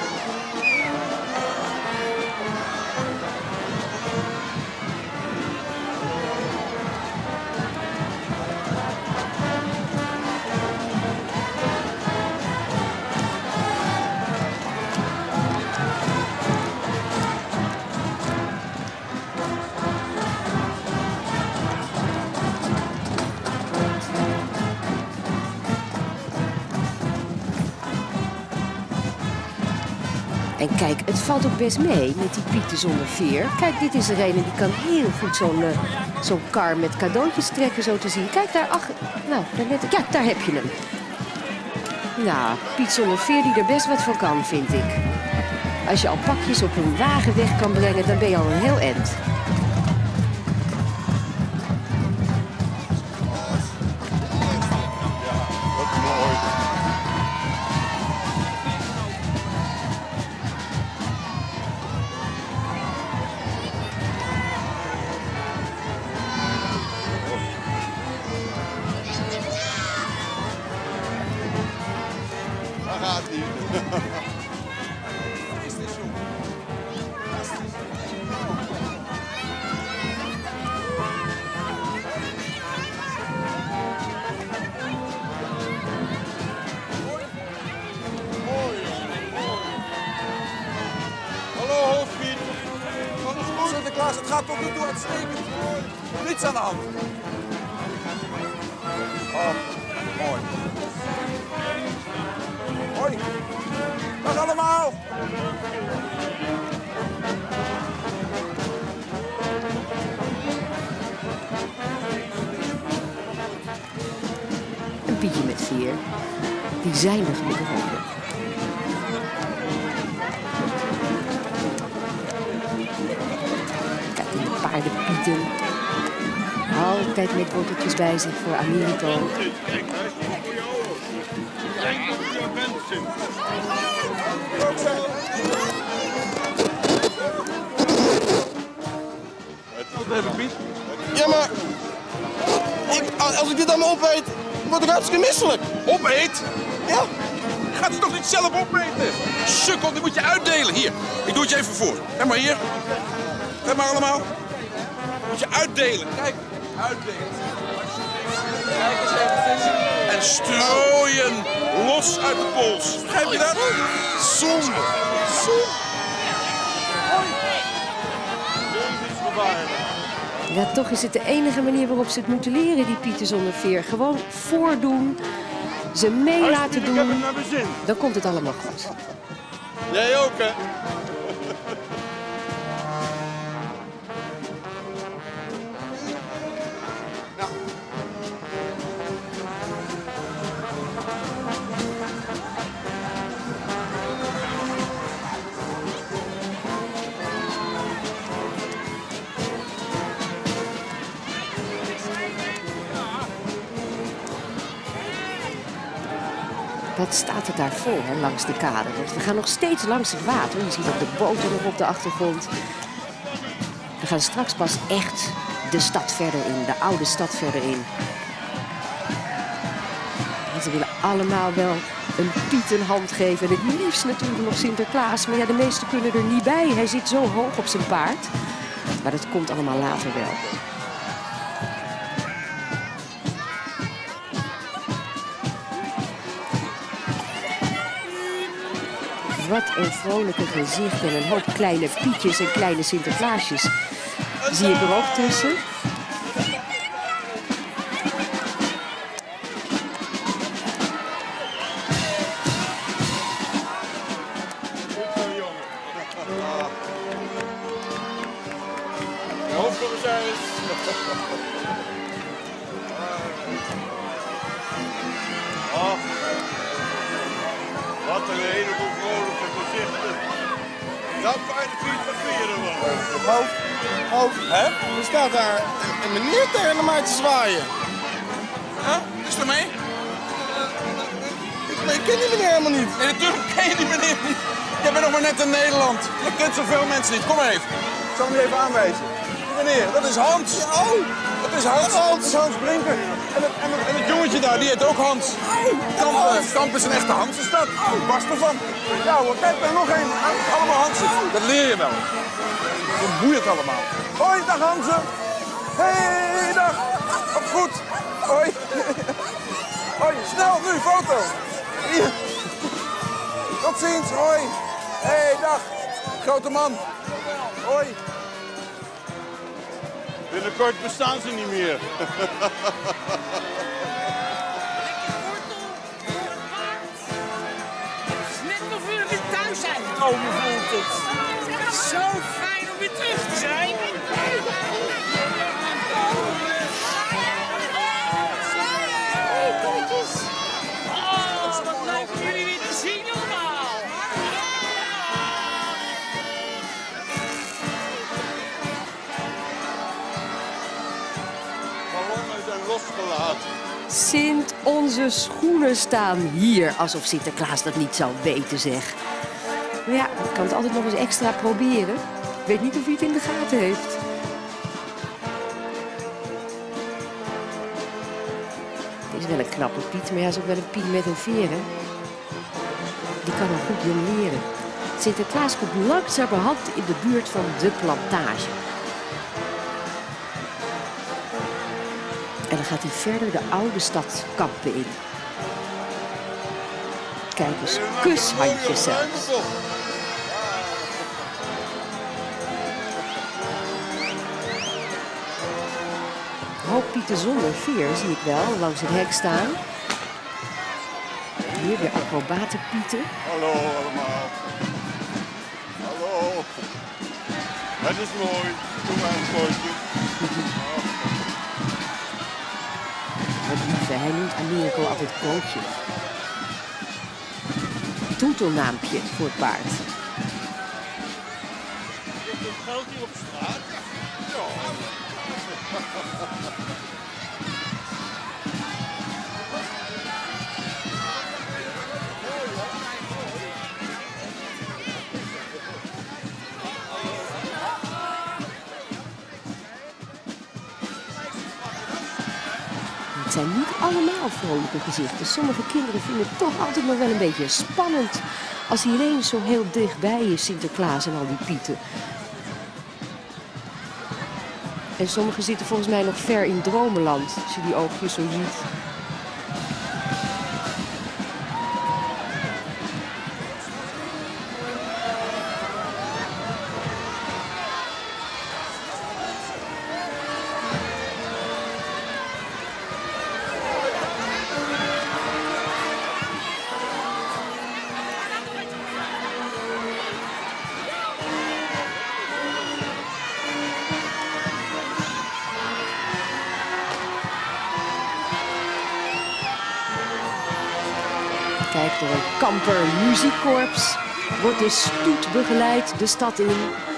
En kijk, het valt ook best mee met die pieten zonder veer. Kijk, dit is er een en die kan heel goed zo'n kar met cadeautjes trekken, zo te zien. Kijk daar achter. Nou, ja, daar heb je hem. Nou, Piet zonder veer die er best wat van kan, vind ik. Als je al pakjes op een wagen weg kan brengen, dan ben je al een heel eind. Gaat niet. Hallo hoofdpiet. Alles goed? Sinterklaas, het gaat tot nu toe uitstekend. Niets aan de hand. Oh, mooi. Hoi. Dag allemaal. Een Pietje met veer. Die zijn er gelukkig ook nog. Kijk, die paardenpieten. Altijd met worteltjes bij zich voor Americo. Ja, maar als ik dit allemaal opeet, word ik hartstikke misselijk. Opeet? Ja. Gaat het toch niet zelf opeten? Sukkel, die moet je uitdelen. Hier, ik doe het je even voor. Kijk maar hier. Kijk maar allemaal. Moet je uitdelen. Kijk, uitdelen. Kijk eens even. En strooien los uit de pols. Begrijp je dat? Zonde. Zonde. Dit is gevaarlijk. Ja, toch is het de enige manier waarop ze het moeten leren, die Pieten zonder veer. Gewoon voordoen, ze mee laten doen, dan komt het allemaal goed. Jij ook, hè? Wat staat er daar vol, hè, langs de kade? Want we gaan nog steeds langs het water. Je ziet ook de boten nog op de achtergrond. We gaan straks pas echt de stad verder in, de oude stad verder in. En ze willen allemaal wel een Piet een hand geven. En het liefst natuurlijk nog Sinterklaas. Maar ja, de meesten kunnen er niet bij. Hij zit zo hoog op zijn paard. Maar dat komt allemaal later wel. Wat een vrolijke gezicht en een hoop kleine Pietjes en kleine Sinterklaasjes. Zie ik er ook tussen. De hoofdcommissaris. Ach, wat een heleboel vrolijke gezichten. Dat fijne Piet van Vieren wel. Hoofd, hè? Er staat daar een meneer tegen mij te zwaaien. Huh? Is er mee? Ik ken die meneer helemaal niet. Nee, natuurlijk ken je die meneer niet. Jij bent nog maar net in Nederland. Je kent zoveel mensen niet. Kom maar even. Ik zal hem je even aanwijzen. Die meneer, dat is Hans. Oh, dat is Hans. Dat is Hans Brinker. En het jongetje daar, die heet ook Hans. Kamp is een echte Hansenstad. Barst ervan. Ja hoor, kijk, er nog één. Allemaal Hansen. Dat leer je wel. Dat boeit allemaal. Hoi, dag Hansen. Hey, dag. Op goed. Hoi. Hoi, snel, nu, foto. Hier. Tot ziens, hoi. Hey, dag. Grote man. Hoi. Binnenkort bestaan ze niet meer. Net of we weer thuis zijn gekomen, voelt het. Zo fijn om weer terug te zijn. Hey, koetjes. Oh, wat leuk om jullie weer te zien allemaal. Ballonnen zijn losgelaten. Sint, onze schoenen staan hier. Alsof Sinterklaas dat niet zou weten, zeg. Maar ja, ik kan het altijd nog eens extra proberen. Ik weet niet of hij het in de gaten heeft. Het is wel een knappe Piet, maar hij is ook wel een Piet met een veren. Die kan al goed jongleren. Sinterklaas komt langzamerhand in de buurt van de plantage. En dan gaat hij verder de oude stad Kampen in. Kijk eens, kushandjes zelfs. Een hoop Pieten zonder veer zie ik wel langs het hek staan. Hier weer acrobatenpieten. Hallo allemaal. Hallo. Het is mooi. Doe maar een fotootje. Wat lieve, hij noemt Americo altijd Kootje. Toetelnaampje voor het paard. Geldt hier op straat? Ja. Het zijn niet allemaal vrolijke gezichten. Sommige kinderen vinden het toch altijd nog wel een beetje spannend als hij ineens zo heel dichtbij is, Sinterklaas en al die Pieten. En sommigen zitten volgens mij nog ver in dromenland, als je die oogjes zo ziet. Kijk, door een Kamper muziekkorps wordt de stoet begeleid de stad in.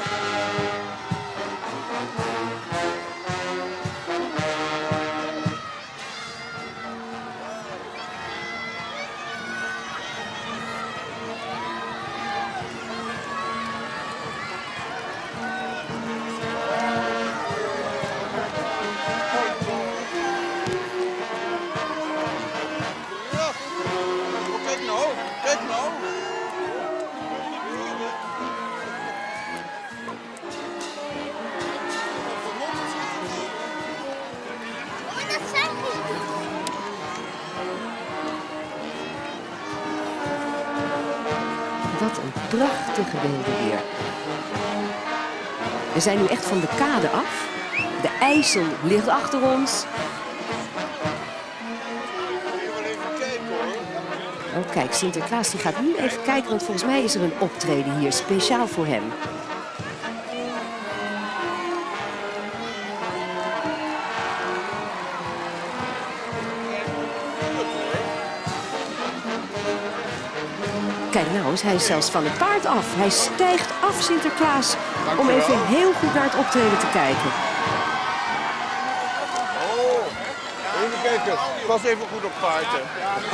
Kijk nou. Wat een prachtige beelden hier. We zijn nu echt van de kade af. De IJssel ligt achter ons. Oh kijk, Sinterklaas die gaat nu even kijken, want volgens mij is er een optreden hier, speciaal voor hem. Kijk nou eens, hij is zelfs van het paard af. Hij stijgt af, Sinterklaas, om even heel goed naar het optreden te kijken. Even kijken. Pas even goed op paard, hè.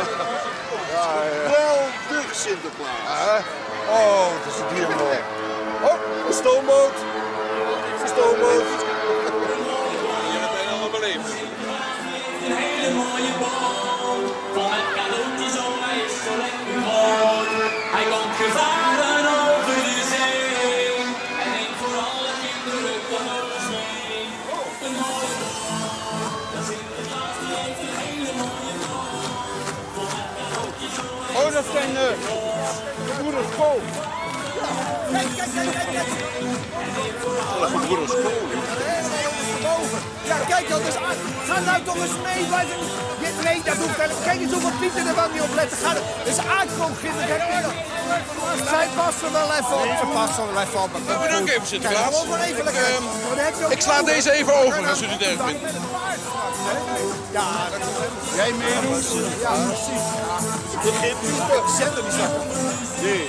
Geweldig, Sinterklaas. Oh, het is hier mooi. Oh, een stoomboot. Een stoomboot. Je hebt het helemaal beleefd. Een hele mooie boom, vol met cadeautjes, oh hij is zo lekker groot. Hij komt gevaren over de zee en neemt voor alle kinderen cadeautjes mee. Een mooie boom, dat Sinterklaas die heeft een hele mooie boom, vol met cadeautjes, oh hij is Oh, dat zijn de broeders Kool. Kijk, kijk, kijk, kijk, kijk. De broeders Kool. Ja, kijk, dat is aan. Ga nou toch eens mee. Nee, dat hoeft helemaal. Kijk eens hoeveel Pieten er wel niet op letten. Ga, dat is aankronkgif. Zij passen wel even op. Ze passen wel even op. Bedankt even, Sinterklaas. Ik sla deze even over als u het erg vindt. Ja, dat is jij meedoet? Ja, precies. De zender die staat. Nee.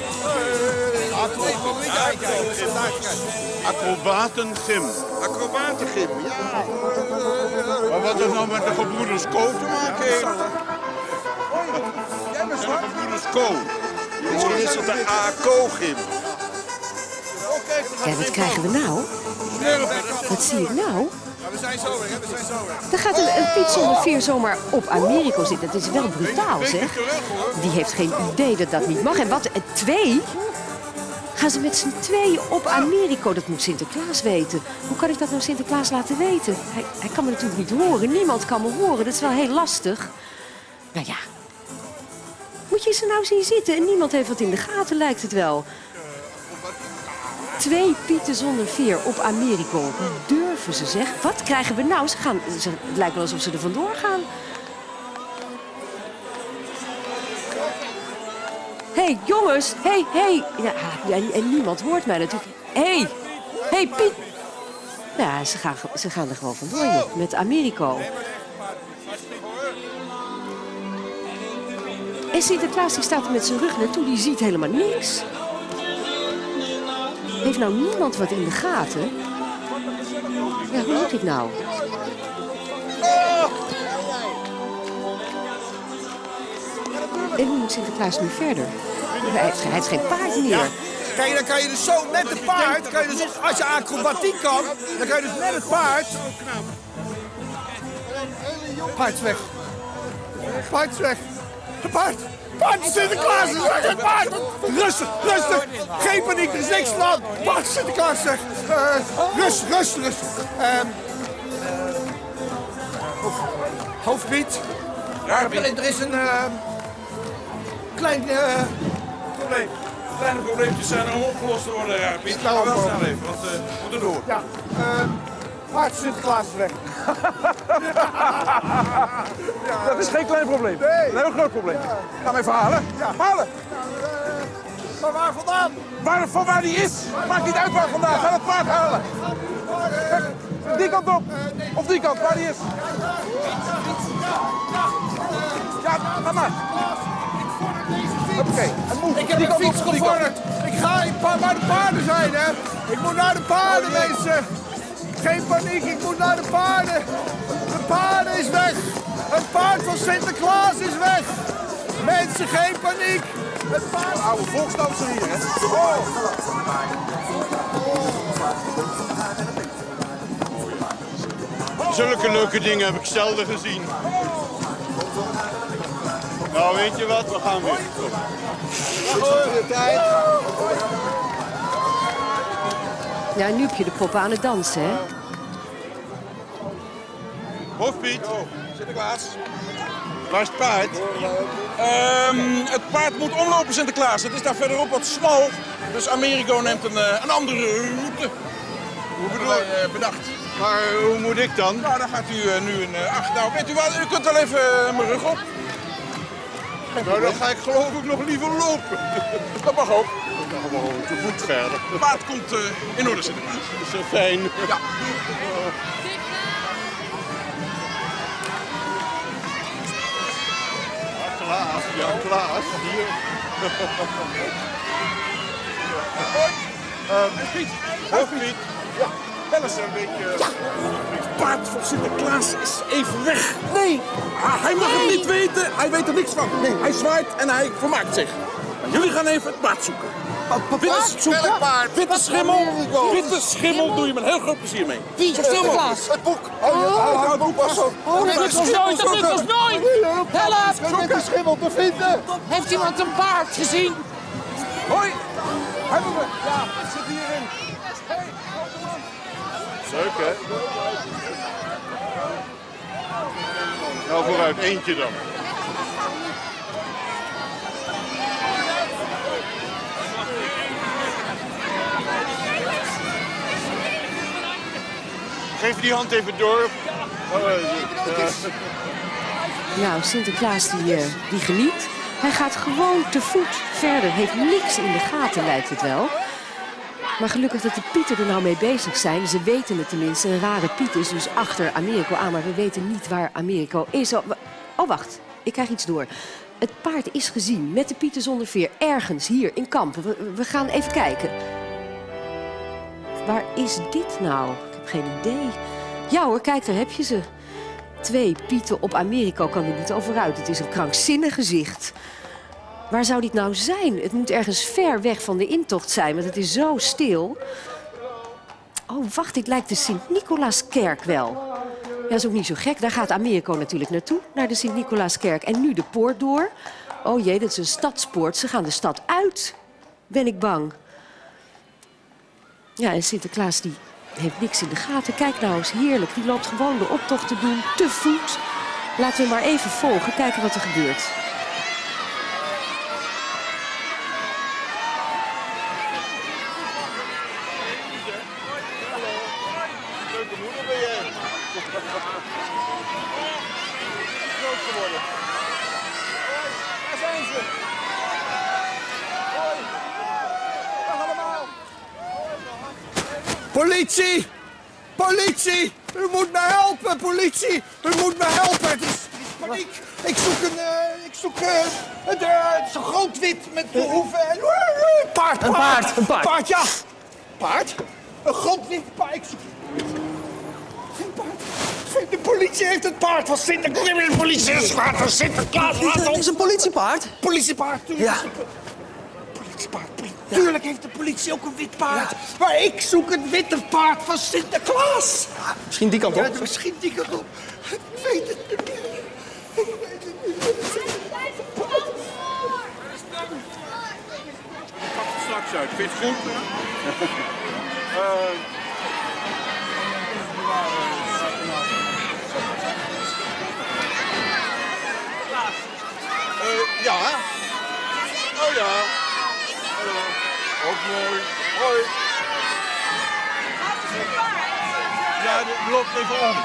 Acrobatengym. Acrobatengym, ja. Maar wat het nou met de gebroeders Kool te maken heeft? Jij bent zwart? De gebroeders Kool. Misschien is het de ACO-gym. Kijk, wat krijgen we nou? Wat zie ik nou? We zijn zo weer, we zijn zo weer. Er gaat een Piet zonder veer zomaar op Americo zitten. Dat is wel brutaal, zeg. Die heeft geen idee dat dat niet mag. En wat, 2? Gaan ze met z'n tweeën op Americo? Dat moet Sinterklaas weten. Hoe kan ik dat nou Sinterklaas laten weten? Hij kan me natuurlijk niet horen. Niemand kan me horen. Dat is wel heel lastig. Nou ja. Moet je ze nou zien zitten? En niemand heeft wat in de gaten, lijkt het wel. 2 Pieten zonder veer op Americo. Hoe durven ze, zeg? Wat krijgen we nou? Het lijkt wel alsof ze er vandoor gaan. Hé, jongens. Hé. Ja, en niemand hoort mij natuurlijk. Hé, Piet. Ja, ze gaan er gewoon vandoor, joh, met Americo. En Sinterklaas die staat er met zijn rug naartoe. Die ziet helemaal niks. Heeft nou niemand wat in de gaten? Ja, hoe moet dit nou? En hoe moet Sinterklaas nu verder? Hij heeft geen paard meer. Kijk, dan kan je dus zo met het paard, kan je dus, als je acrobatiek kan, dan kan je dus met het paard... Paard is weg. Paard is weg. Paard. Paard is Sinterklaas is weg. Het paard. Rustig. Geen paniek, er is niks van. Paard is Sinterklaas zeg. Rustig. Hoofdpiet. Ja, er is een klein probleem. Kleine probleempjes zijn er opgelost te worden, ja, Piet. Nou, Wel snel even, want we moeten door. Ja, paard is Sinterklaas is weg. Dat is geen klein probleem. Nee. Een heel groot probleem. Ja. Ga hem even halen. Ja. Halen. Maar waar vandaan? Van waar die is. Maakt niet uit waar vandaan. Ga het paard halen. Die kant op. Of die kant, waar die is. Ja, ga maar. Hoppakee. Ik heb een fiets gevorderd. Ik ga waar de paarden zijn, hè. Ik moet naar de paarden, mensen. Geen paniek, ik moet naar de paarden. De paarden is weg. Het paard van Sinterklaas is weg. Mensen, geen paniek. Het paard... Oude volksdanser hier, hè? Zulke leuke dingen heb ik zelden gezien. Nou, weet je wat? We gaan weer. Goeie tijd. Ja, nu heb je de poppen aan het dansen, hè? Hoofdpiet. Sinterklaas. Waar is het paard? Het paard moet omlopen, Sinterklaas. Het is daar verderop wat smal. Dus Americo neemt een andere route. Hoe bedoel je? Bedacht. Maar hoe moet ik dan? Nou, dan gaat u nu een... nou, weet u wat? U kunt wel even mijn rug op. Nou, dan ga ik geloof ik nog liever lopen. Dat mag ook. Dan gewoon te voet verder. Het paard komt in orde, Sinterklaas. Dat is zo fijn. Ja. Klaas, ja, Klaas, hier. Piet. Hoofdpiet. Ja, wel eens een beetje... Ja. Het paard van Sinterklaas is even weg. Nee. Hij mag het niet weten. Hij weet er niks van. Nee. Hij zwaait en hij vermaakt zich. Maar jullie gaan even het paard zoeken. Witte schimmel. Witte schimmel doe je met heel groot plezier mee. Wie? Sinterklaas? Het boek. Het boek was zo. Dat lukt ons nooit, dat lukt ons nooit! Help! Witte schimmel te vinden. Heeft iemand een paard gezien? Hoi. Hebben we. Ja, het zit hierin. Hey, Leuk, hè? Nou, vooruit, eentje dan. Geef die hand even door. Nou, Sinterklaas die geniet. Hij gaat gewoon te voet verder. Heeft niks in de gaten, lijkt het wel. Maar gelukkig dat de Pieten er nou mee bezig zijn. Ze weten het tenminste. Een rare Piet is dus achter Americo aan. Maar we weten niet waar Americo is. Oh, wacht. Ik krijg iets door. Het paard is gezien met de Pieten zonder veer. Ergens hier in Kampen. We gaan even kijken. Waar is dit nou? Ik heb geen idee. Ja hoor, kijk, daar heb je ze. 2 Pieten op Americo kan er niet over uit. Het is een krankzinnig gezicht. Waar zou dit nou zijn? Het moet ergens ver weg van de intocht zijn, want het is zo stil. Oh, wacht, dit lijkt de Sint-Nicolaaskerk wel. Ja, dat is ook niet zo gek. Daar gaat Americo natuurlijk naartoe, naar de Sint-Nicolaaskerk. En nu de poort door. Oh jee, dat is een stadspoort. Ze gaan de stad uit. Ben ik bang. Ja, en Sinterklaas die heeft niks in de gaten. Kijk nou eens, heerlijk. Die loopt gewoon de optocht te doen, te voet. Laten we maar even volgen, kijken wat er gebeurt. Leuke moeder ben jij. Groot geworden. Daar zijn ze. Hoi. Dag allemaal. Politie! Politie! U moet me helpen, politie! U moet me helpen! Het is paniek! Ik zoek zo'n groot wit met de hoeven en... Paard! Een paard, een paard. Paard, ja! Paard? Een groot wit paard. Ik zoek... Geen paard. De politie heeft het paard van Sinterklaas. De politie is het paard van Sinterklaas. Het is een politiepaard? Politiepaard, tuurlijk. Ja. Politiepaard. Tuurlijk heeft de politie ook een wit paard. Ja. Maar ik zoek het witte paard van Sinterklaas. Ja, misschien die kant op. Ja, misschien die kant op. Ik weet het niet meer. Ik weet het niet meer. Ik pak het straks uit. Vind je het goed? Ja. Oh ja. Hallo. Ook mooi. Hoi. Ja, die loopt even om.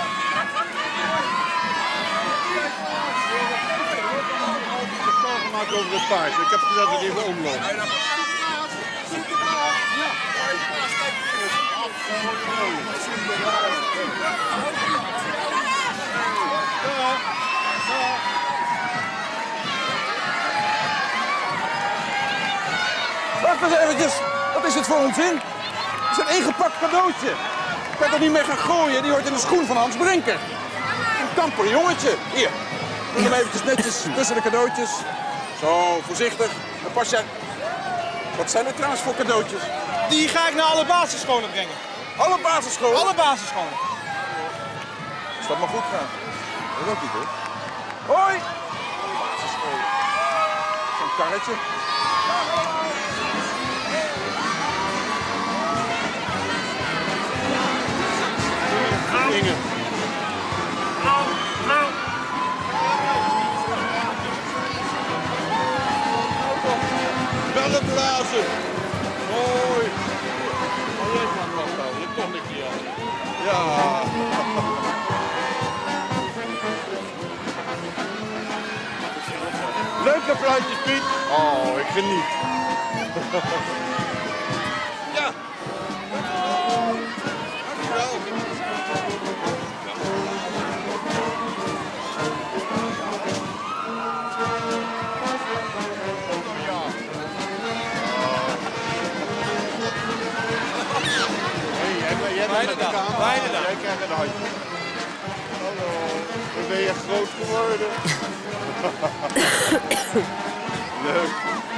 Ik heb het gemaakt over het paard. Ik heb gezegd dat het even omloopt. Wacht eens eventjes. Wat is het voor onzin? Het is een ingepakt cadeautje. Ik kan er niet mee gaan gooien. Die hoort in de schoen van Hans Brinker. Een kamper jongetje. Hier. Doe hem eventjes netjes tussen de cadeautjes. Zo, voorzichtig. Dan pas jij... Wat zijn er trouwens voor cadeautjes? Die ga ik naar alle basisscholen brengen. Alle basisscholen? Alle basisscholen. Als dat maar goed gaat. Dat is ook niet hoor. Hoi! Basisscholen. Zo'n karretje. Dingen. Bellen blazen. Hoi. Oh, jij mag vasthouden. Je kon ik hier al. Ja. Leuke fluitjes, Piet. Oh, ik geniet. Ja. Dankjewel. Jij krijgt een handje. Hallo, dan ben je groot geworden. Leuk.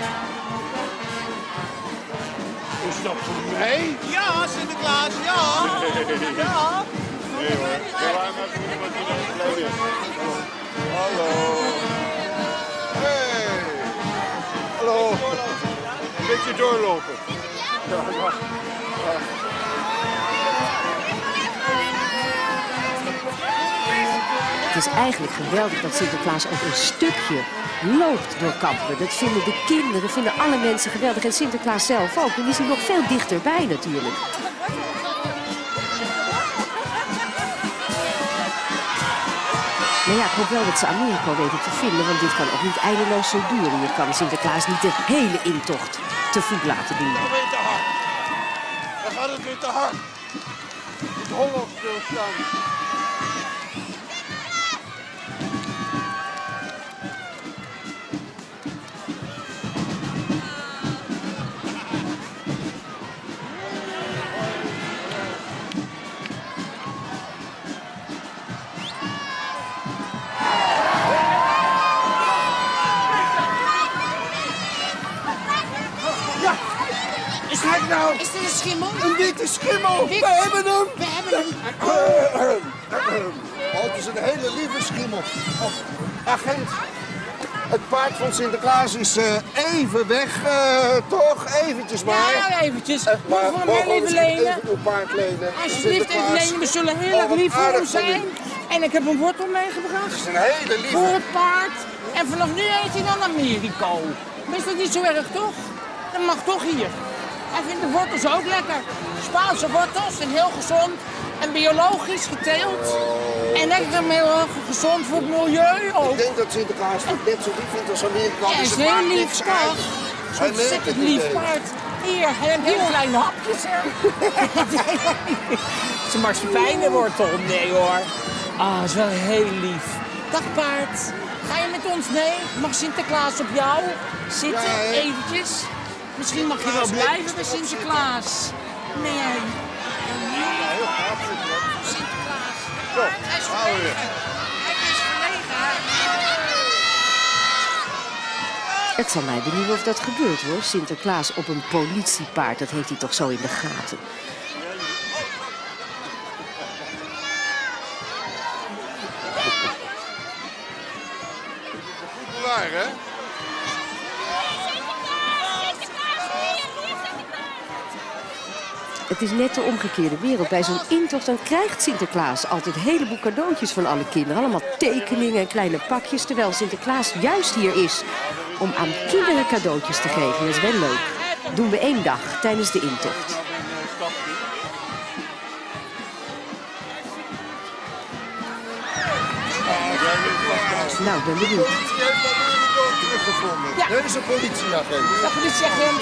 Is dat voor mij? Ja, Sinterklaas, ja. Ja. Nee hoor, we waren maar even wat je geleden is. Hallo. Hey. Hallo. Een beetje doorlopen. Ja. Het is eigenlijk geweldig dat Sinterklaas ook een stukje loopt door Kampen. Dat vinden de kinderen, vinden alle mensen geweldig. En Sinterklaas zelf ook. En is hij nog veel dichterbij natuurlijk. Maar ja, ik hoop wel dat ze Amerika weten te vinden. Want dit kan ook niet eindeloos zo duren. Je kan Sinterklaas niet de hele intocht te voet laten doen. Dan weer te hard. Dan gaat het weer te hard. Het Holland stilstaan. Nou, is dit een schimmel? Een witte schimmel! We hebben hem! We hebben hem! Oh, het is een hele lieve schimmel. Oh, agent, het paard van Sinterklaas is even weg, toch? Eventjes maar. Ja, eventjes. Mogen we hem heel even lenen? Even uw paard lenen. Alsjeblieft even lenen. We zullen heel erg lief voor hem zijn. En ik heb een wortel meegebracht. Het is een hele lieve. Voor het paard. En vanaf nu eet hij dan Americo. Is dat niet zo erg, toch? Dat mag toch hier. Hij vindt de wortels ook lekker. Spaanse wortels en heel gezond. En biologisch geteeld. En lekker heel erg gezond voor het milieu ook. Ik denk dat Sinterklaas het net zo lief vindt als Amerika. Hij is heel lief, toch? Zo'n ontzettend lief paard. Hier, hij heeft heel kleine hapjes, hè. Het is een marsepeijnenwortel. Nee hoor. Ah, is wel heel lief. Dag paard. Ga je met ons mee? Mag Sinterklaas op jou zitten, ja, eventjes? Misschien mag je wel blijven bij Sinterklaas. Nee. Sinterklaas. Hij is verlegen. Hij is verlegen. Het zal mij benieuwen of dat gebeurt hoor. Sinterklaas op een politiepaard, dat heeft hij toch zo in de gaten. Goed bewaar, hè? Het is net de omgekeerde wereld. Bij zo'n intocht dan krijgt Sinterklaas altijd een heleboel cadeautjes van alle kinderen. Allemaal tekeningen en kleine pakjes. Terwijl Sinterklaas juist hier is om aan kinderen cadeautjes te geven. Dat is wel leuk. Dat doen we 1 dag tijdens de intocht. Nou, ik ben benieuwd. De politie heeft Amerika teruggevonden. Ja. Dat is een politieagent. Dag politieagent.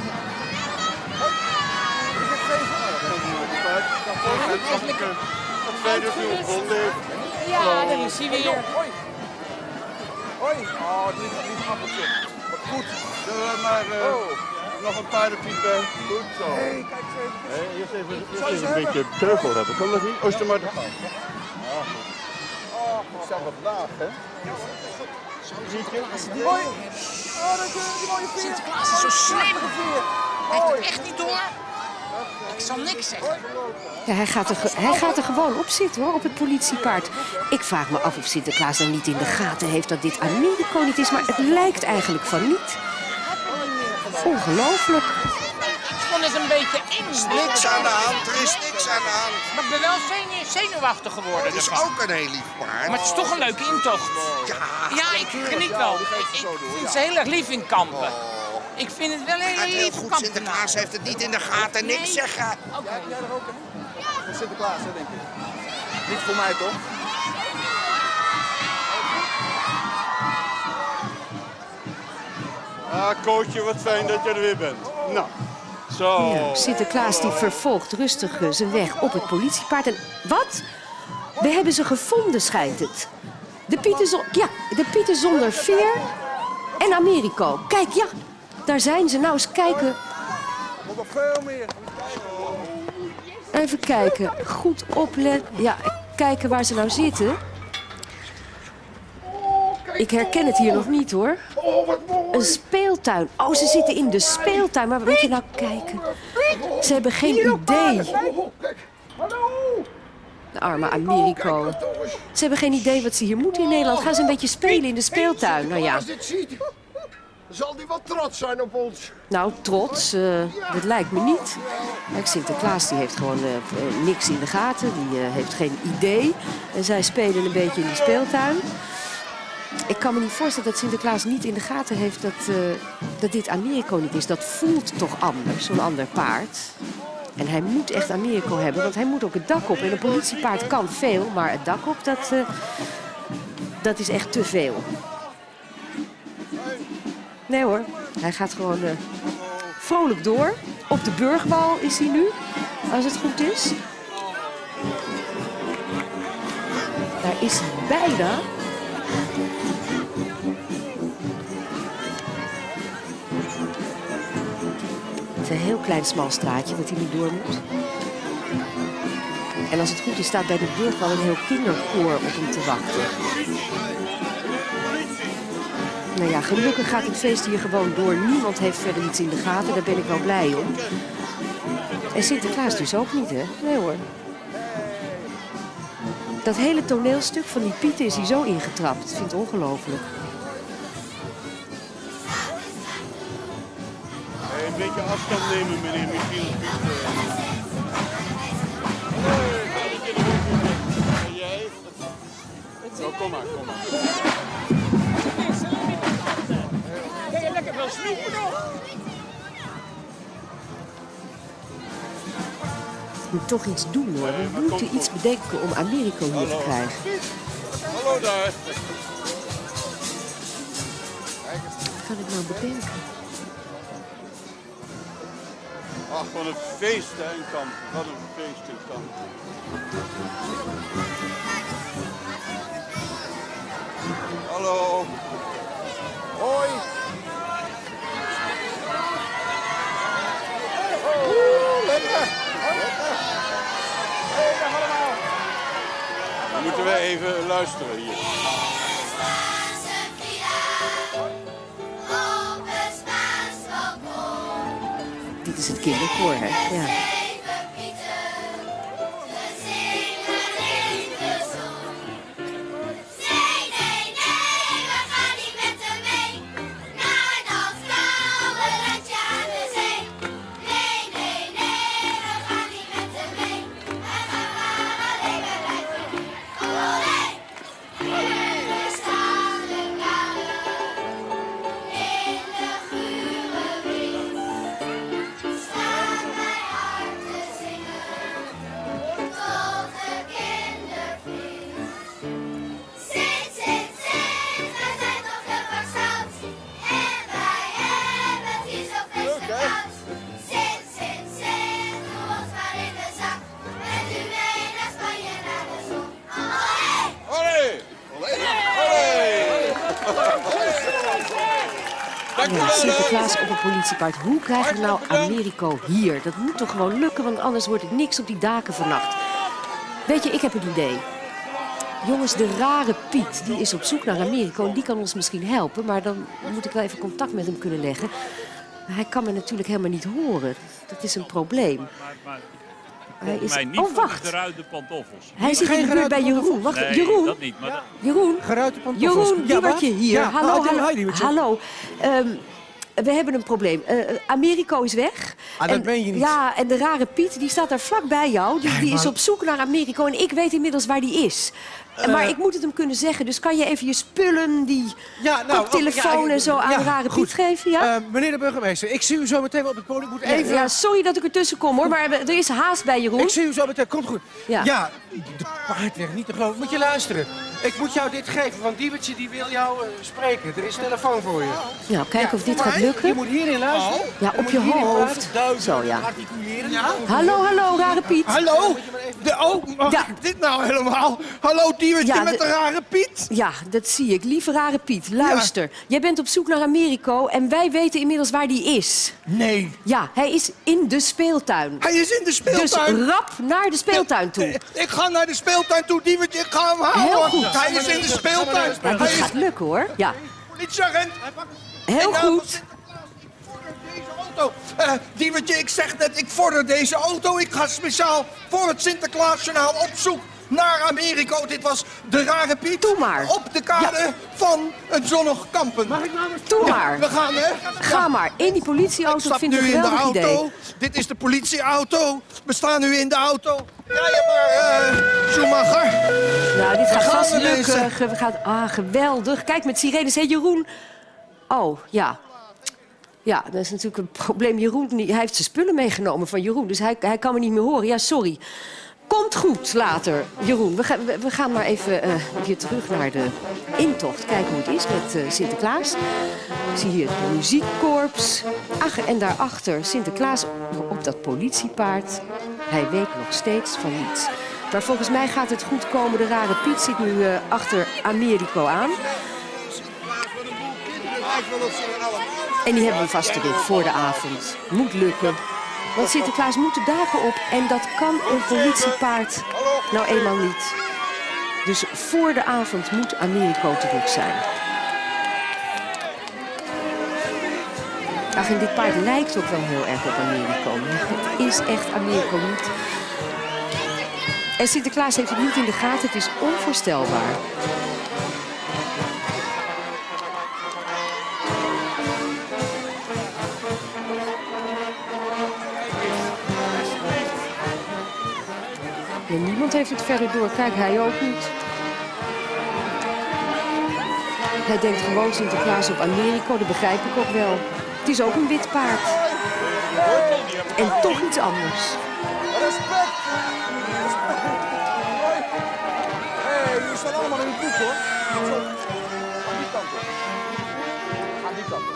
Wat fijn dat u op grond leeft. Ja, daar is hij weer. Hoi. Hoi. Oh, dit is een appeltje. Wat goed. Zullen we maar... Nog een paardenpiet bij. Goed zo. Hey, kijk eens even. Eerst even een beetje teugel hebben. Kan dat niet? Ooster maar. Ja, goed. Ik sta wat laag, hè? Die mooie... Oh, dat is die mooie veer. Sinterklaas is zo slim. Hij heeft het echt niet door. Ik zal niks zeggen. Ja, hij gaat er gewoon op zitten, hoor, op het politiepaard. Ik vraag me af of Sinterklaas nou niet in de gaten heeft dat dit Americo niet is, maar het lijkt eigenlijk van niet. Ongelooflijk. Ik vond het een beetje eng. Niks aan de hand, er is niks aan de hand. Maar ik ben wel zenuwachtig geworden. Het is ook een heel lief paard. Maar het is toch een leuke intocht. Ja, ik geniet wel. Ik vind ze heel erg lief in Kampen. Ik vind het wel een hele lieve goed. Kampen. Sinterklaas heeft het niet in de gaten. Niks zeggen. Oké. Jij er ook in? Voor Sinterklaas, hè, denk ik. Niet voor mij, toch? Ah, Kootje, wat fijn dat je er weer bent. Nou, zo. Ja, Sinterklaas die vervolgt rustig zijn weg op het politiepaard. En wat? We hebben ze gevonden, schijnt het. De Pieten zonder veer en Americo. Kijk, ja, daar zijn ze. Nou, eens kijken. Er komt nog veel meer. Even kijken. Goed opletten. Ja, kijken waar ze nou zitten. Ik herken het hier nog niet, hoor. Een speeltuin. Oh, ze zitten in de speeltuin. Maar moet je nou kijken? Ze hebben geen idee. De arme Americo. Ze hebben geen idee wat ze hier moeten in Nederland. Gaan ze een beetje spelen in de speeltuin? Nou ja. Als dit ziet, zal die wel trots zijn op ons. Nou, trots, dat lijkt me niet. Kijk, Sinterklaas die heeft gewoon niks in de gaten. Die heeft geen idee. En zij spelen een beetje in die speeltuin. Ik kan me niet voorstellen dat Sinterklaas niet in de gaten heeft dat dit Americo niet is. Dat voelt toch anders, zo'n ander paard. En hij moet echt Americo hebben, want hij moet ook het dak op. En een politiepaard kan veel, maar het dak op, dat is echt te veel. Nee hoor, hij gaat gewoon vrolijk door. Op de burgwal is hij nu, als het goed is. Daar is hij bijna. Het is een heel klein smal straatje dat hij nu door moet. En als het goed is, staat bij de burgwal een heel kinderkoor op hem te wachten. Nou ja, gelukkig gaat het feest hier gewoon door. Niemand heeft verder iets in de gaten, daar ben ik wel blij om. En Sinterklaas dus ook niet, hè? Nee hoor. Dat hele toneelstuk van die Pieten is hier zo ingetrapt. Ik vind het ongelooflijk. Een beetje afstand nemen, meneer Michiel. En jij? Oh, kom maar, kom maar. Kun je lekker wel snoepen nog? We moeten toch iets doen, hoor. We moeten iets bedenken om Americo hier te krijgen. Hallo daar. Wat kan ik nou bedenken? Ach, wat een feest hè, in Kamp. Wat een feest in Kamp. Hallo. Hoi. Lekker. Hey, dag allemaal. Dan moeten we even luisteren hier. Dit is het kinderkoor, hè? Ja. Ja, Sinterklaas op een politiepaard. Hoe krijgen we nou Americo hier? Dat moet toch gewoon lukken, want anders wordt het niks op die daken vannacht. Weet je, ik heb een idee. Jongens, de rare Piet, die is op zoek naar Americo en die kan ons misschien helpen. Maar dan moet ik wel even contact met hem kunnen leggen. Maar hij kan me natuurlijk helemaal niet horen. Dat is een probleem. Hij is... Oh, wacht. Geruite pantoffels. Hij zit in de buurt bij Jeroen. Wacht, nee, Jeroen. dat niet. Maar Jeroen. Geruite pantoffels. Jeroen, Diewertje hier. Ja, Hallo, hallo. We hebben een probleem. Americo is weg. Dat meen je niet. Ja, en de rare Piet, die staat daar vlak bij jou. Die is op zoek naar Americo en ik weet inmiddels waar die is. Maar ik moet het hem kunnen zeggen. Dus kan je even je spullen, die koptelefoon en zo aan de rare Piet geven? Ja? Meneer de burgemeester, ik zie u zo meteen op het podium. Ik moet even... Ja, sorry dat ik ertussen kom, hoor. Maar er is haast bij Jeroen. Ik zie u zo meteen. Komt goed. Ja, de paardweg, niet te geloven. Moet je luisteren. Ik moet jou dit geven, want Diewertje die wil jou spreken. Er is een telefoon voor je. Nou, kijken of dit gaat lukken. Je moet hierin luisteren. Ja, op je hoofd. Zo, ja. Ja? Hallo, rare Piet. Hallo? Mag ik dit nou helemaal? Hallo, Diewertje met de rare Piet? Ja, dat zie ik. Lieve rare Piet, luister. Jij bent op zoek naar Americo en wij weten inmiddels waar die is. Nee. Ja, hij is in de speeltuin. Hij is in de speeltuin? Dus rap naar de speeltuin toe. Ik ga naar de speeltuin toe, Diewertje. Ik ga hem halen. Heel goed. Hij is in de speeltuin. Ja, dit gaat lukken, hoor. Ja. Politieagent. Heel goed. Diewertje, ik zeg net, ik vorder deze auto. Ik ga speciaal voor het Sinterklaasjournaal op zoek naar Americo. Dit was de rare Piet. Doe maar. Op de kade van het zonnig Kampen. Mag ik nou eens? Doe maar. We gaan, hè? Ga maar. In die politieauto. Ik vind ik een geweldig idee. Auto. Dit is de politieauto. We staan nu in de auto. Rij maar, Schumacher. Nou, dit gaat vast lukken. We gaan... geweldig. Kijk, met sirenes. Hé, Jeroen. Oh, ja. Ja, dat is natuurlijk een probleem. Jeroen, hij heeft zijn spullen meegenomen van Jeroen. Dus hij kan me niet meer horen. Ja, sorry. Komt goed later, Jeroen. We gaan maar even weer terug naar de intocht. Kijken hoe het is met Sinterklaas. Ik zie hier het muziekkorps. Ach, en daarachter Sinterklaas op dat politiepaard. Hij weet nog steeds van niets. Maar volgens mij gaat het goed komen. De rare Piet zit nu achter Americo aan. En die hebben we vast erin voor de avond. Moet lukken. Want Sinterklaas moet de daken op en dat kan een politiepaard nou eenmaal niet. Dus voor de avond moet Americo terug zijn. Ach, en dit paard lijkt ook wel heel erg op Americo. Maar het is echt Americo niet. En Sinterklaas heeft het niet in de gaten. Het is onvoorstelbaar. En niemand heeft het verder door. Kijk, hij ook niet. Hij denkt gewoon Sinterklaas op Americo, dat begrijp ik ook wel. Het is ook een wit paard. En toch iets anders. Respect! Hé, jullie staan allemaal in het boek, hoor. Aan die kant op. Aan die kant op.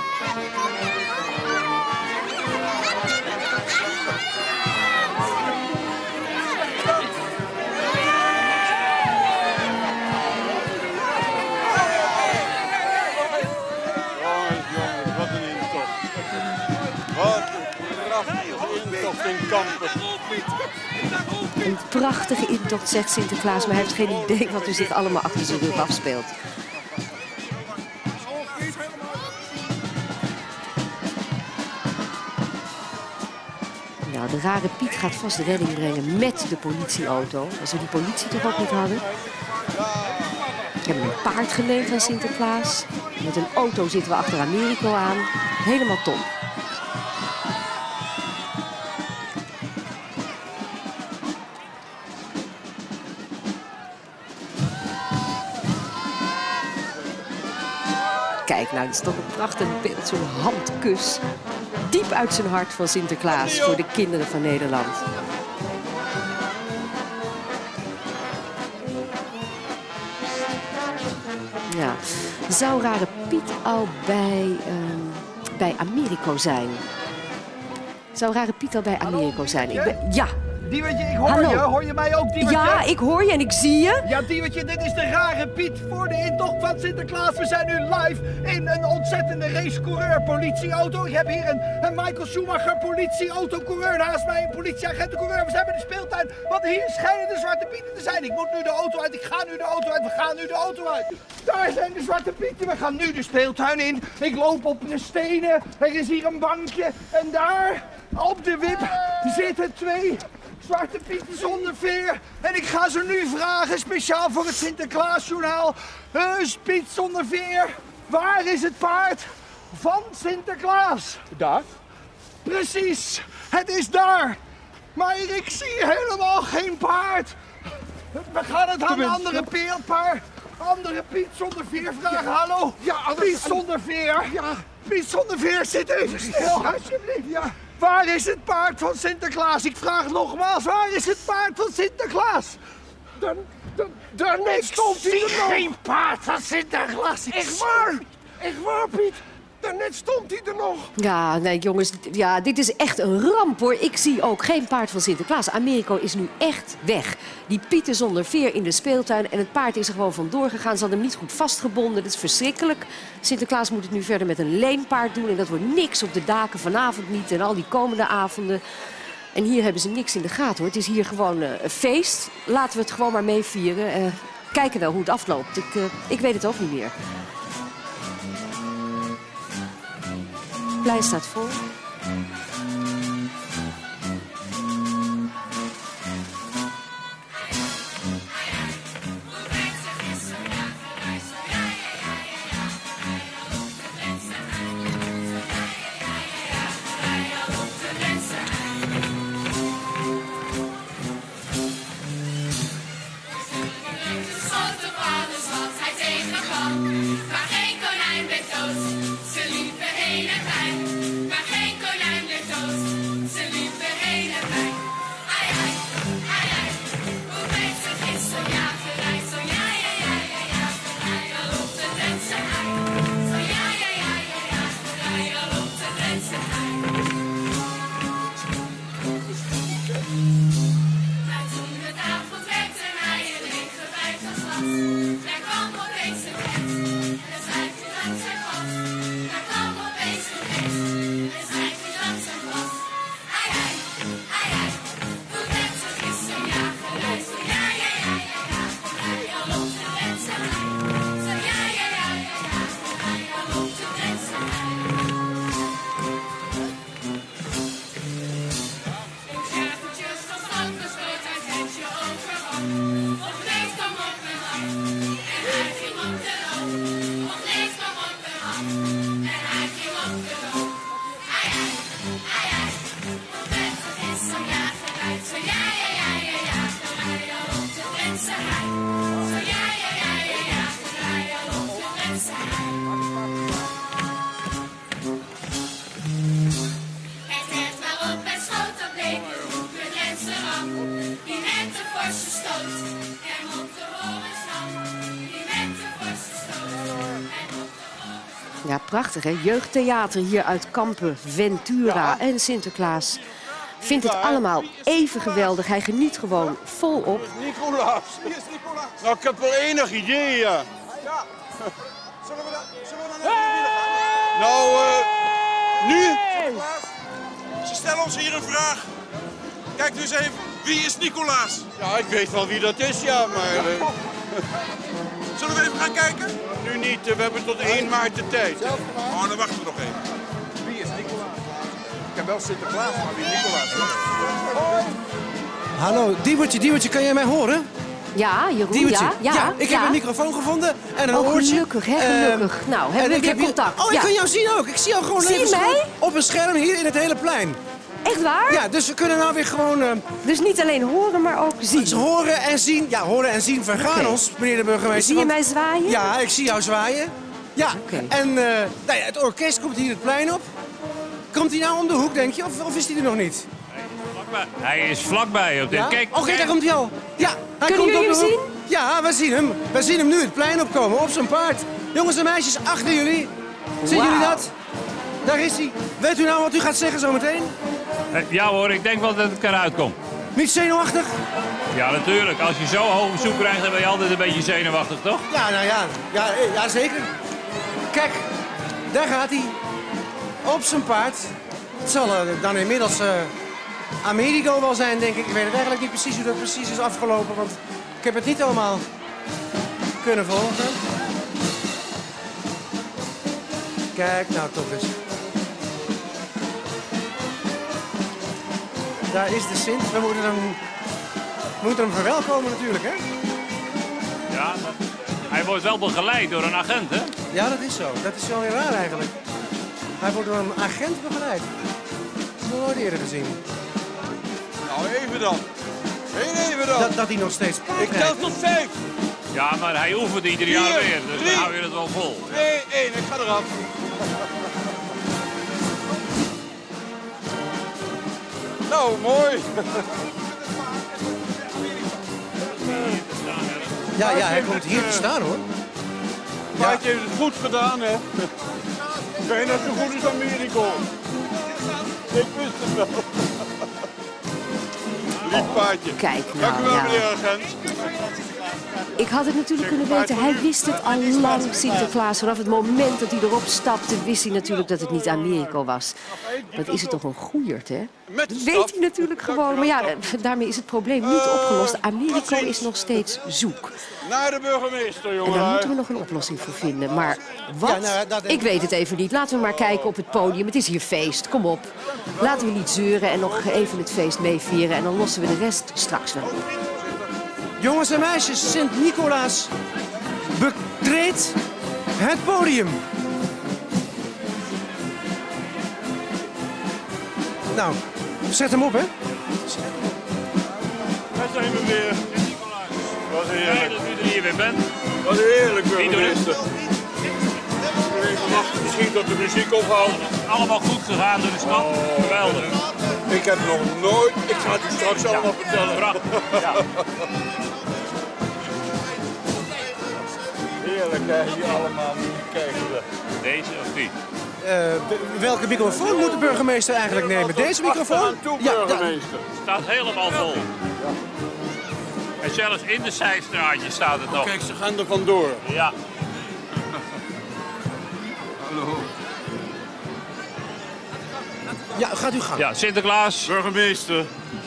Een prachtige intocht, zegt Sinterklaas, maar hij heeft geen idee wat er zich allemaal achter zijn rug afspeelt. Nou, de rare Piet gaat vast de redding brengen met de politieauto. Als we die politie toch ook niet hadden. Ik heb een paard geleend van Sinterklaas. Met een auto zitten we achter Americo aan. Helemaal top. Kijk, nou, dat is toch een prachtig beeld. Zo'n handkus. Diep uit zijn hart van Sinterklaas voor de kinderen van Nederland. Ja, zou rare Piet al bij Americo zijn? Zou rare Piet al bij Americo zijn? Ja, Diewertje, ik hoor Hallo. je. Hoor je mij ook, Diewertje? Ja, ik hoor je en ik zie je. Ja, Diewertje, dit is de rare Piet voor de intocht van Sinterklaas. We zijn nu live in een ontzettende racecoureur-politieauto. Ik heb hier een Michael Schumacher politieauto-coureur naast mij. Een politieagent-coureur. We zijn bij de speeltuin, want hier schijnen de Zwarte Pieten te zijn. Ik moet nu de auto uit, ik ga nu de auto uit, we gaan nu de auto uit. Daar zijn de Zwarte Pieten, we gaan nu de speeltuin in. Ik loop op de stenen, er is hier een bankje. En daar, op de wip, zitten 2... Zwarte Pieten zonder veer. En ik ga ze nu vragen, speciaal voor het Sinterklaasjournaal. Piet zonder veer, waar is het paard van Sinterklaas? Daar? Precies, het is daar. Maar ik zie helemaal geen paard. We gaan het aan de andere andere Piet zonder veer vragen. Hallo? Ja, Piet zonder veer. Ja. Piet zonder veer, zit even stil, alsjeblieft. Ja. Waar is het paard van Sinterklaas? Ik vraag nogmaals, waar is het paard van Sinterklaas? Daarnet stond hij er nog. Geen paard van Sinterklaas. Echt waar, Piet. Daarnet stond hij er nog. Ja, nee jongens, ja, dit is echt een ramp hoor. Ik zie ook geen paard van Sinterklaas. Americo is nu echt weg. Die Pieten zonder veer in de speeltuin en het paard is er gewoon vandoor gegaan. Ze hadden hem niet goed vastgebonden, dat is verschrikkelijk. Sinterklaas moet het nu verder met een leenpaard doen en dat wordt niks op de daken, vanavond niet en al die komende avonden. En hier hebben ze niks in de gaten hoor. Het is hier gewoon een feest. Laten we het gewoon maar mee vieren. Kijken wel hoe het afloopt. Ik weet het ook niet meer. Het plein staat vol. Maar geen konijn werd dood, ze liepen heen en bij. Maar geen konijn werd dood, ze liepen heen en bij. Ai, ai, ai, ai, hoe bezig is zo'n jagerij? Zo ja, ja, ja, ja, jagerij, al op de lenserij. Zo ja, ja, ja, ja, jagerij, al op de lenserij. Maar toen het avond werd en hij een ingewijd was, daar kwam opeens een vent. En schrijft hij langs zijn pad. Daar kwam opeens een vent. En schrijft hij langs zijn pad. Ai, ai, ai, ai. Hoe prettig is zo'n jagerij. Zo ja, ja, ja, ja, jagerij. Al op de lenserij. Zo ja, ja, ja, ja, jagerij. Al op de lenserij. Ik zeg het je van stand besloot uit het je overal. Of leef kwam op mijn hand. En hij ging op de loop. Of leef kwam op mijn hand. En hij ging op de loop. Ai, ai, ai, ai. Hoe prettig is zo'n jagerij. Zo ja, ja, ja, ja, jagerij. Al op de lenserij. Zo ja, ja, ja, ja, jagerij. Al op de lenserij. Het hert waarop hij schoot, dat bleek een hoekenlenserang. Die met de forse stoot hem op de oren stam. Die met de forse stoot hem op de oren stam. Ja, prachtig hè. Jeugdtheater hier uit Kampen, Ventura en Sinterklaas. Vindt het allemaal even geweldig. Hij geniet gewoon volop. Nicolaas. Hier is Nicolaas. Nou, ik heb wel enig idee, ja. Ja. Zullen we dan even Nou, nu? Sinterklaas, ze stellen ons hier een vraag. Kijk dus even, wie is Nicolaas? Ja, ik weet wel wie dat is, ja, maar... Zullen we even gaan kijken? Nu niet, we hebben tot 1 maart de tijd. Oh, dan wachten we nog even. Wie is Nicolaas? Ik heb wel Sinterklaas, maar wie is Nicolaas? Hallo, Diewertje, kan jij mij horen? Ja, Jeroen, Diewertje, ja. ik heb een microfoon gevonden en een Oh, oortje. gelukkig, hè, gelukkig. Nou, hebben we weer contact. Oh, ik kan jou zien ook. Ik zie jou gewoon Zie je levensgroot mij? op een scherm hier in het hele plein. Echt waar? Ja, dus we kunnen nou weer gewoon... Dus niet alleen horen, maar ook zien. Dus horen en zien. Ja, horen en zien vergaan ons, meneer de burgemeester. Zie je mij zwaaien? Ja, ik zie jou zwaaien. Ja, en nou ja, het orkest komt hier het plein op. Komt hij nou om de hoek, denk je? Of is hij er nog niet? Hij is vlakbij. Op dit. Ja? Kijk, Oké, daar komt hij al. Ja, hij Kunnen komt jullie op de hem hoek. Ja, we zien hem. We zien hem nu het plein opkomen, op zijn paard. Jongens en meisjes, achter jullie. Zien Wauw. jullie dat? Daar is hij. Weet u nou wat u gaat zeggen zometeen? Ja hoor, ik denk wel dat het eruit komt. Niet zenuwachtig? Ja, natuurlijk. Als je zo hoog bezoek krijgt, dan ben je altijd een beetje zenuwachtig, toch? Ja, nou ja. Ja, zeker. Kijk, daar gaat hij. Op zijn paard. Het zal dan inmiddels Amerigo wel zijn, denk ik. Ik weet het eigenlijk niet precies hoe dat precies is afgelopen, want ik heb het niet allemaal kunnen volgen. Kijk nou toch eens. Daar is de Sint. We moeten hem verwelkomen natuurlijk, hè? Ja, hij wordt wel begeleid door een agent, hè? Ja, dat is zo. Dat is wel weer raar eigenlijk. Hij wordt door een agent begeleid. Dat heb ik nog nooit eerder gezien. Nou, even dan. Even dan. Dat hij nog steeds Ik tel tot 5. Ja, maar hij oefent ieder jaar weer, dus dan hou je het wel vol. 2, 1, ik ga eraf. Nou, mooi. Ja, hij komt hier te staan, hoor. Paardje heeft het goed gedaan, hè? Bijna zo goed als Americo. Ik wist het wel. Lief paardje. Kijk nou, Dank u wel, ja. meneer agent. Ik had het natuurlijk kunnen weten. Hij wist het al lang, Sinterklaas. Vanaf het moment dat hij erop stapte, wist hij natuurlijk dat het niet Americo was. Dat is het toch een goeierd, hè? Dat weet hij natuurlijk gewoon. Maar ja, daarmee is het probleem niet opgelost. Americo is nog steeds zoek. Naar de burgemeester, En jongen. daar moeten we nog een oplossing voor vinden. Maar wat? Ik weet het even niet. Laten we maar kijken op het podium. Het is hier feest. Kom op. Laten we niet zeuren en nog even het feest meevieren. En dan lossen we de rest straks wel op. Jongens en meisjes, Sint-Nicolaas betreedt het podium. Nou, zet hem op, hè? Daar zijn we weer. Wat heerlijk. Dat u er hier weer bent. Wat heerlijk, burgemeester. Even wachten, misschien tot de muziek ophoudt. Allemaal goed gegaan door de stad. Geweldig. Ik heb nog nooit... Ik ga het u straks allemaal vertellen. Ja. Heerlijk, hè? Hier allemaal. Moet je kijken. Deze of die? Welke microfoon moet de burgemeester eigenlijk nemen? Deze microfoon? Ja, burgemeester. Staat helemaal vol. En zelfs in de zijstraatjes staat het nog. Kijk, ze gaan er vandoor. Ja. Hallo. Ja, gaat u gang. Ja, Sinterklaas. Burgemeester.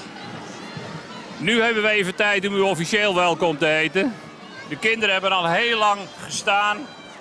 Nu hebben we even tijd om u officieel welkom te heten. De kinderen hebben al heel lang gestaan.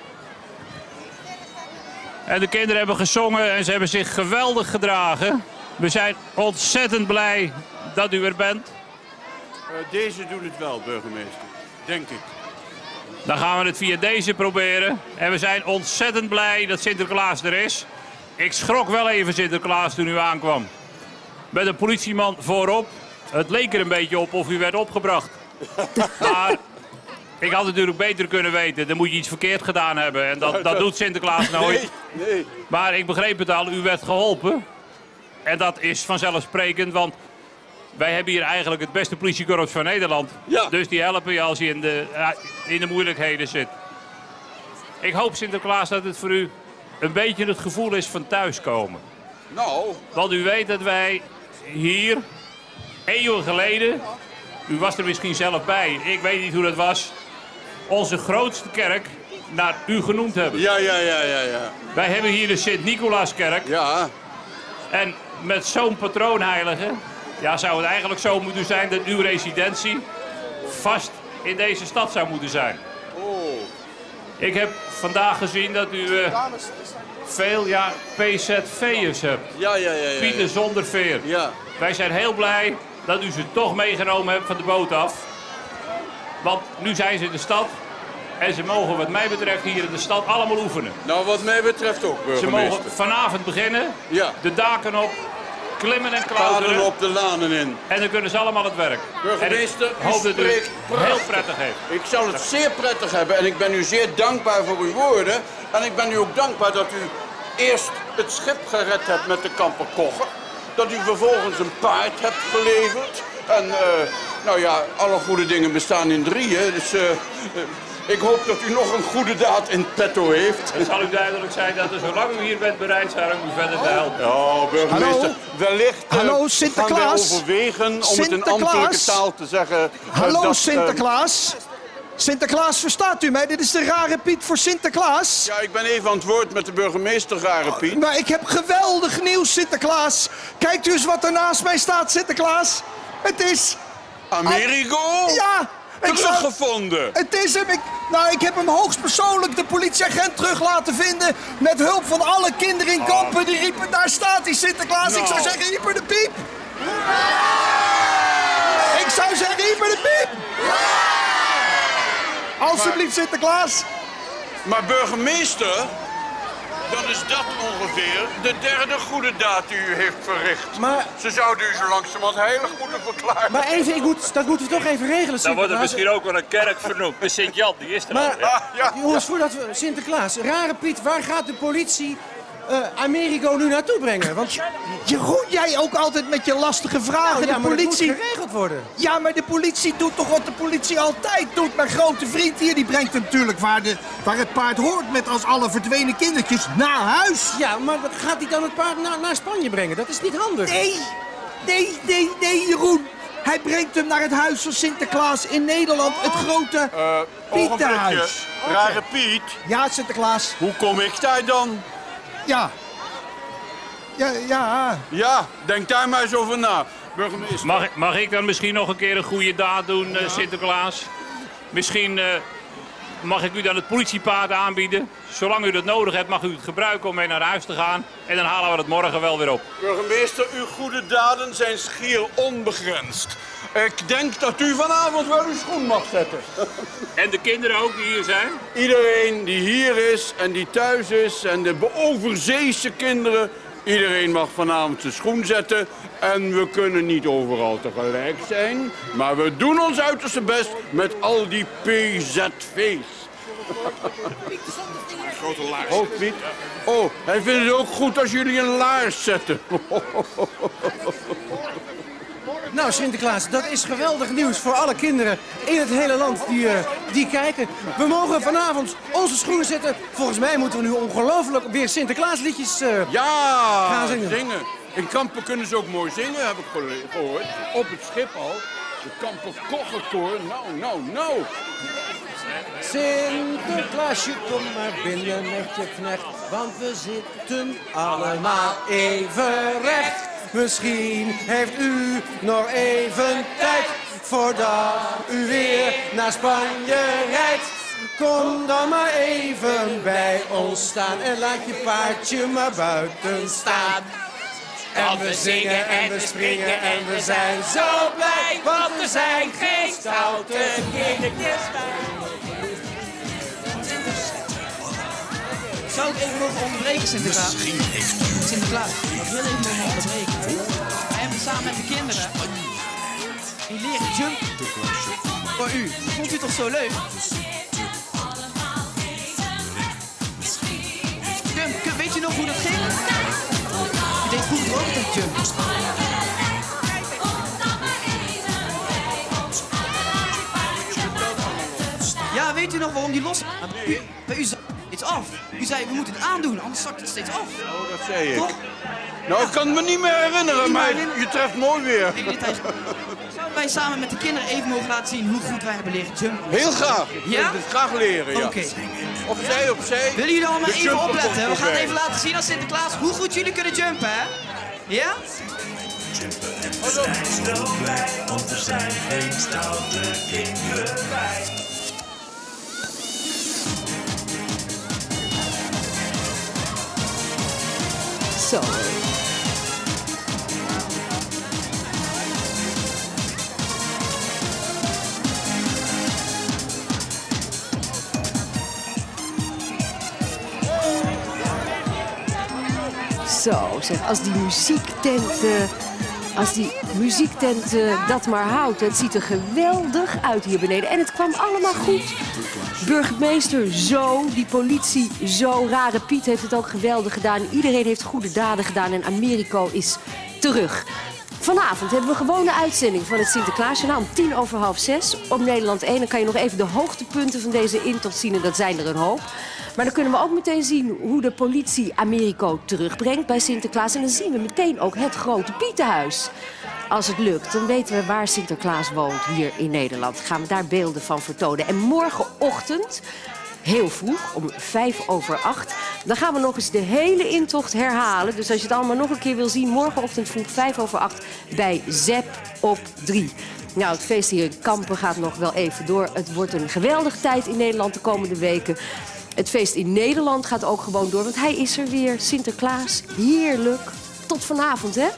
En de kinderen hebben gezongen en ze hebben zich geweldig gedragen. We zijn ontzettend blij dat u er bent. Deze doen het wel, burgemeester. Denk ik. Dan gaan we het via deze proberen. En we zijn ontzettend blij dat Sinterklaas er is. Ik schrok wel even, Sinterklaas, toen u aankwam. Met een politieman voorop. Het leek er een beetje op of u werd opgebracht. Maar ik had het natuurlijk beter kunnen weten. Dan moet je iets verkeerd gedaan hebben. En dat doet Sinterklaas nooit. Nee. Maar ik begreep het al, u werd geholpen. En dat is vanzelfsprekend, want wij hebben hier eigenlijk het beste politiekorps van Nederland. Ja. Dus die helpen je als je in de moeilijkheden zit. Ik hoop, Sinterklaas, dat het voor u een beetje het gevoel is van thuiskomen. Nou. Want u weet dat wij hier, eeuwen geleden, u was er misschien zelf bij, ik weet niet hoe dat was, onze grootste kerk naar u genoemd hebben. Ja. Wij hebben hier de Sint-Nicolaaskerk. Ja. En met zo'n patroonheilige, ja, zou het eigenlijk zo moeten zijn dat uw residentie vast in deze stad zou moeten zijn. Oh. Ik heb vandaag gezien dat u veel PZV'ers hebt. Ja. Pieten zonder veer. Ja. Wij zijn heel blij dat u ze toch meegenomen hebt van de boot af. Want nu zijn ze in de stad. En ze mogen wat mij betreft hier in de stad allemaal oefenen. Nou, wat mij betreft ook, Ze burgemeester. mogen vanavond beginnen. Ja. De daken op. Klimmen en klauteren. Paden op de lanen in. En dan kunnen ze allemaal het werk. Burgemeester, En ik hoop dat u het heel prettig heeft. Ik zal het zeer prettig hebben en ik ben u zeer dankbaar voor uw woorden. En ik ben u ook dankbaar dat u eerst het schip gered hebt met de kamper Kogge. Dat u vervolgens een paard hebt geleverd. En Nou ja, alle goede dingen bestaan in 3, hè. Dus ik hoop dat u nog een goede daad in petto heeft. Het zal u duidelijk zijn dat zolang u hier bent bereid zijn om u verder te helpen. Ja, burgemeester, Hallo? wellicht Hallo, Sinterklaas? gaan wij overwegen om het in ambtelijke taal te zeggen. Hallo, Sinterklaas. Sinterklaas, verstaat u mij? Dit is de rare Piet voor Sinterklaas. Ja, ik ben even aan het woord met de burgemeester, rare Piet. Maar ik heb geweldig nieuws, Sinterklaas. Kijkt u eens wat er naast mij staat, Sinterklaas. Het is... Amerigo? Ja! Teruggevonden. Het is hem. Ik heb hem hoogstpersoonlijk de politieagent terug laten vinden. Met hulp van alle kinderen in Kampen. Die riepen, daar staat hij, Sinterklaas. Nou. Ik zou zeggen, hyper de piep. Ik zou zeggen, hyper de piep. Alsjeblieft, Sinterklaas. Maar burgemeester, dan is dat ongeveer de derde goede daad die u heeft verricht. Maar... Ze zouden u zo langzamerhand heilig moeten verklaren. Maar even, dat moeten we toch even regelen, Sinterklaas. Dan wordt er misschien ook wel een kerk vernoemd. De Sint-Jan, die is er al. Maar, jongens, voordat we... Sinterklaas, rare Piet, waar gaat de politie Amerigo nu naartoe brengen? Want Jeroen, jij ook altijd met je lastige vragen. Nou, ja, de maar politie dat moet geregeld worden. Ja, maar de politie doet toch wat de politie altijd doet. Mijn grote vriend hier, die brengt hem natuurlijk waar het paard hoort... met als alle verdwenen kindertjes naar huis. Ja, maar gaat hij dan het paard naar Spanje brengen? Dat is niet handig. Nee, Jeroen. Hij brengt hem naar het huis van Sinterklaas in Nederland. Het grote Pietenhuis. Rare Piet. Ja, Sinterklaas. Hoe kom ik daar dan? Ja. Ja, denk daar maar eens over na, burgemeester. Mag ik dan misschien nog een keer een goede daad doen, Sinterklaas? Misschien mag ik u dan het politiepaard aanbieden. Zolang u dat nodig hebt, mag u het gebruiken om mee naar huis te gaan. En dan halen we het morgen wel weer op. Burgemeester, uw goede daden zijn schier onbegrensd. Ik denk dat u vanavond wel uw schoen mag zetten. En de kinderen ook die hier zijn? Iedereen die hier is en die thuis is en de overzeese kinderen... Iedereen mag vanavond zijn schoen zetten. En we kunnen niet overal tegelijk zijn. Maar we doen ons uiterste best met al die PZV's. Grote laars. Oh, Piet. Oh, hij vindt het ook goed als jullie een laars zetten. Nou, Sinterklaas, dat is geweldig nieuws voor alle kinderen in het hele land die kijken. We mogen vanavond onze schoenen zetten. Volgens mij moeten we nu ongelooflijk weer Sinterklaasliedjes gaan zingen. In Kampen kunnen ze ook mooi zingen, heb ik gehoord. Op het schip al. De Kampen Koggenkoor. Nou. Sinterklaasje, kom maar binnen met je knecht. Want we zitten allemaal even recht. Misschien heeft u nog even tijd voordat u weer naar Spanje rijdt. Kom dan maar even bij ons staan en laat je paardje maar buiten staan. En we zingen en we springen en we zijn zo blij, want er zijn geen stoute kindertjes bij. Zou ik even mogen onderbreken, Sinterklaas? Sinterklaas, ik wil even mogen onderbreken. Wij hebben samen met de kinderen een leren jump voor u. Vond u het toch zo leuk? Weet je nog hoe dat ging? Je deed vroeger ook dat jump. Ja, weet u nog waarom die los... Bij u zei iets af. U zei, we moeten het aandoen, anders zakt het steeds af. Oh, dat zei ik. Toch? Nou, ik kan het me niet meer herinneren, maar je treft mooi weer. Zouden wij samen met de kinderen even mogen laten zien hoe goed wij hebben leren jumpen? Heel graag. Ik wil het graag leren, ja. Oké. Opzij. Willen jullie allemaal De even jumper opletten? komt We gaan voorbij. even laten zien aan Sinterklaas hoe goed jullie kunnen jumpen, hè? Ja? We zijn zo blij, want er zijn geen stoute kinderen bij. Zo. Zo, zeg, als die muziektent dat maar houdt. Het ziet er geweldig uit hier beneden. En het kwam allemaal goed. Burgemeester zo, die politie zo. Rare Piet heeft het ook geweldig gedaan. Iedereen heeft goede daden gedaan en Americo is terug. Vanavond hebben we gewoon een uitzending van het Sinterklaasjournaal om 6:10 op Nederland 1. Dan kan je nog even de hoogtepunten van deze intocht zien en dat zijn er een hoop. Maar dan kunnen we ook meteen zien hoe de politie Americo terugbrengt bij Sinterklaas. En dan zien we meteen ook het Grote Pietenhuis. Als het lukt, dan weten we waar Sinterklaas woont hier in Nederland. Gaan we daar beelden van vertonen. En morgenochtend, heel vroeg, om 7:05, dan gaan we nog eens de hele intocht herhalen. Dus als je het allemaal nog een keer wil zien, morgenochtend vroeg 7:05 bij ZEP op 3. Nou, het feest hier in Kampen gaat nog wel even door. Het wordt een geweldige tijd in Nederland de komende weken. Het feest in Nederland gaat ook gewoon door, want hij is er weer. Sinterklaas, heerlijk. Tot vanavond, hè?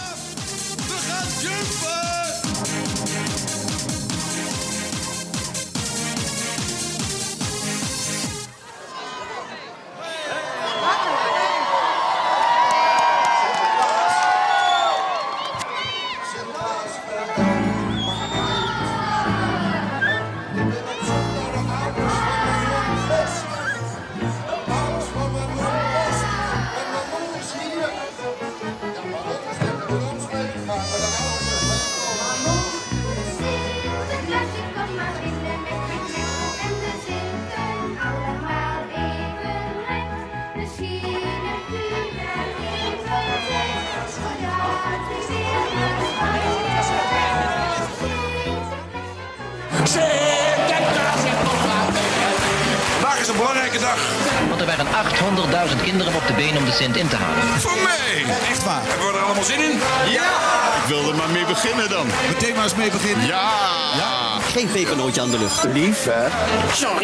Vandaag is een belangrijke dag. Want er waren 800.000 kinderen op de been om de Sint in te halen. Voor mij! Echt waar. Hebben we er allemaal zin in? Ja! Ik wil er maar mee beginnen dan. Meteen maar eens mee beginnen. Ja! Geen pepernootje aan de lucht. Lief, hè? Sorry.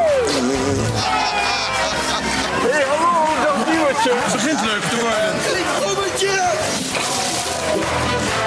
Hé, hallo, dag Diewertje. Het begint leuk te worden. Hey, Robertje!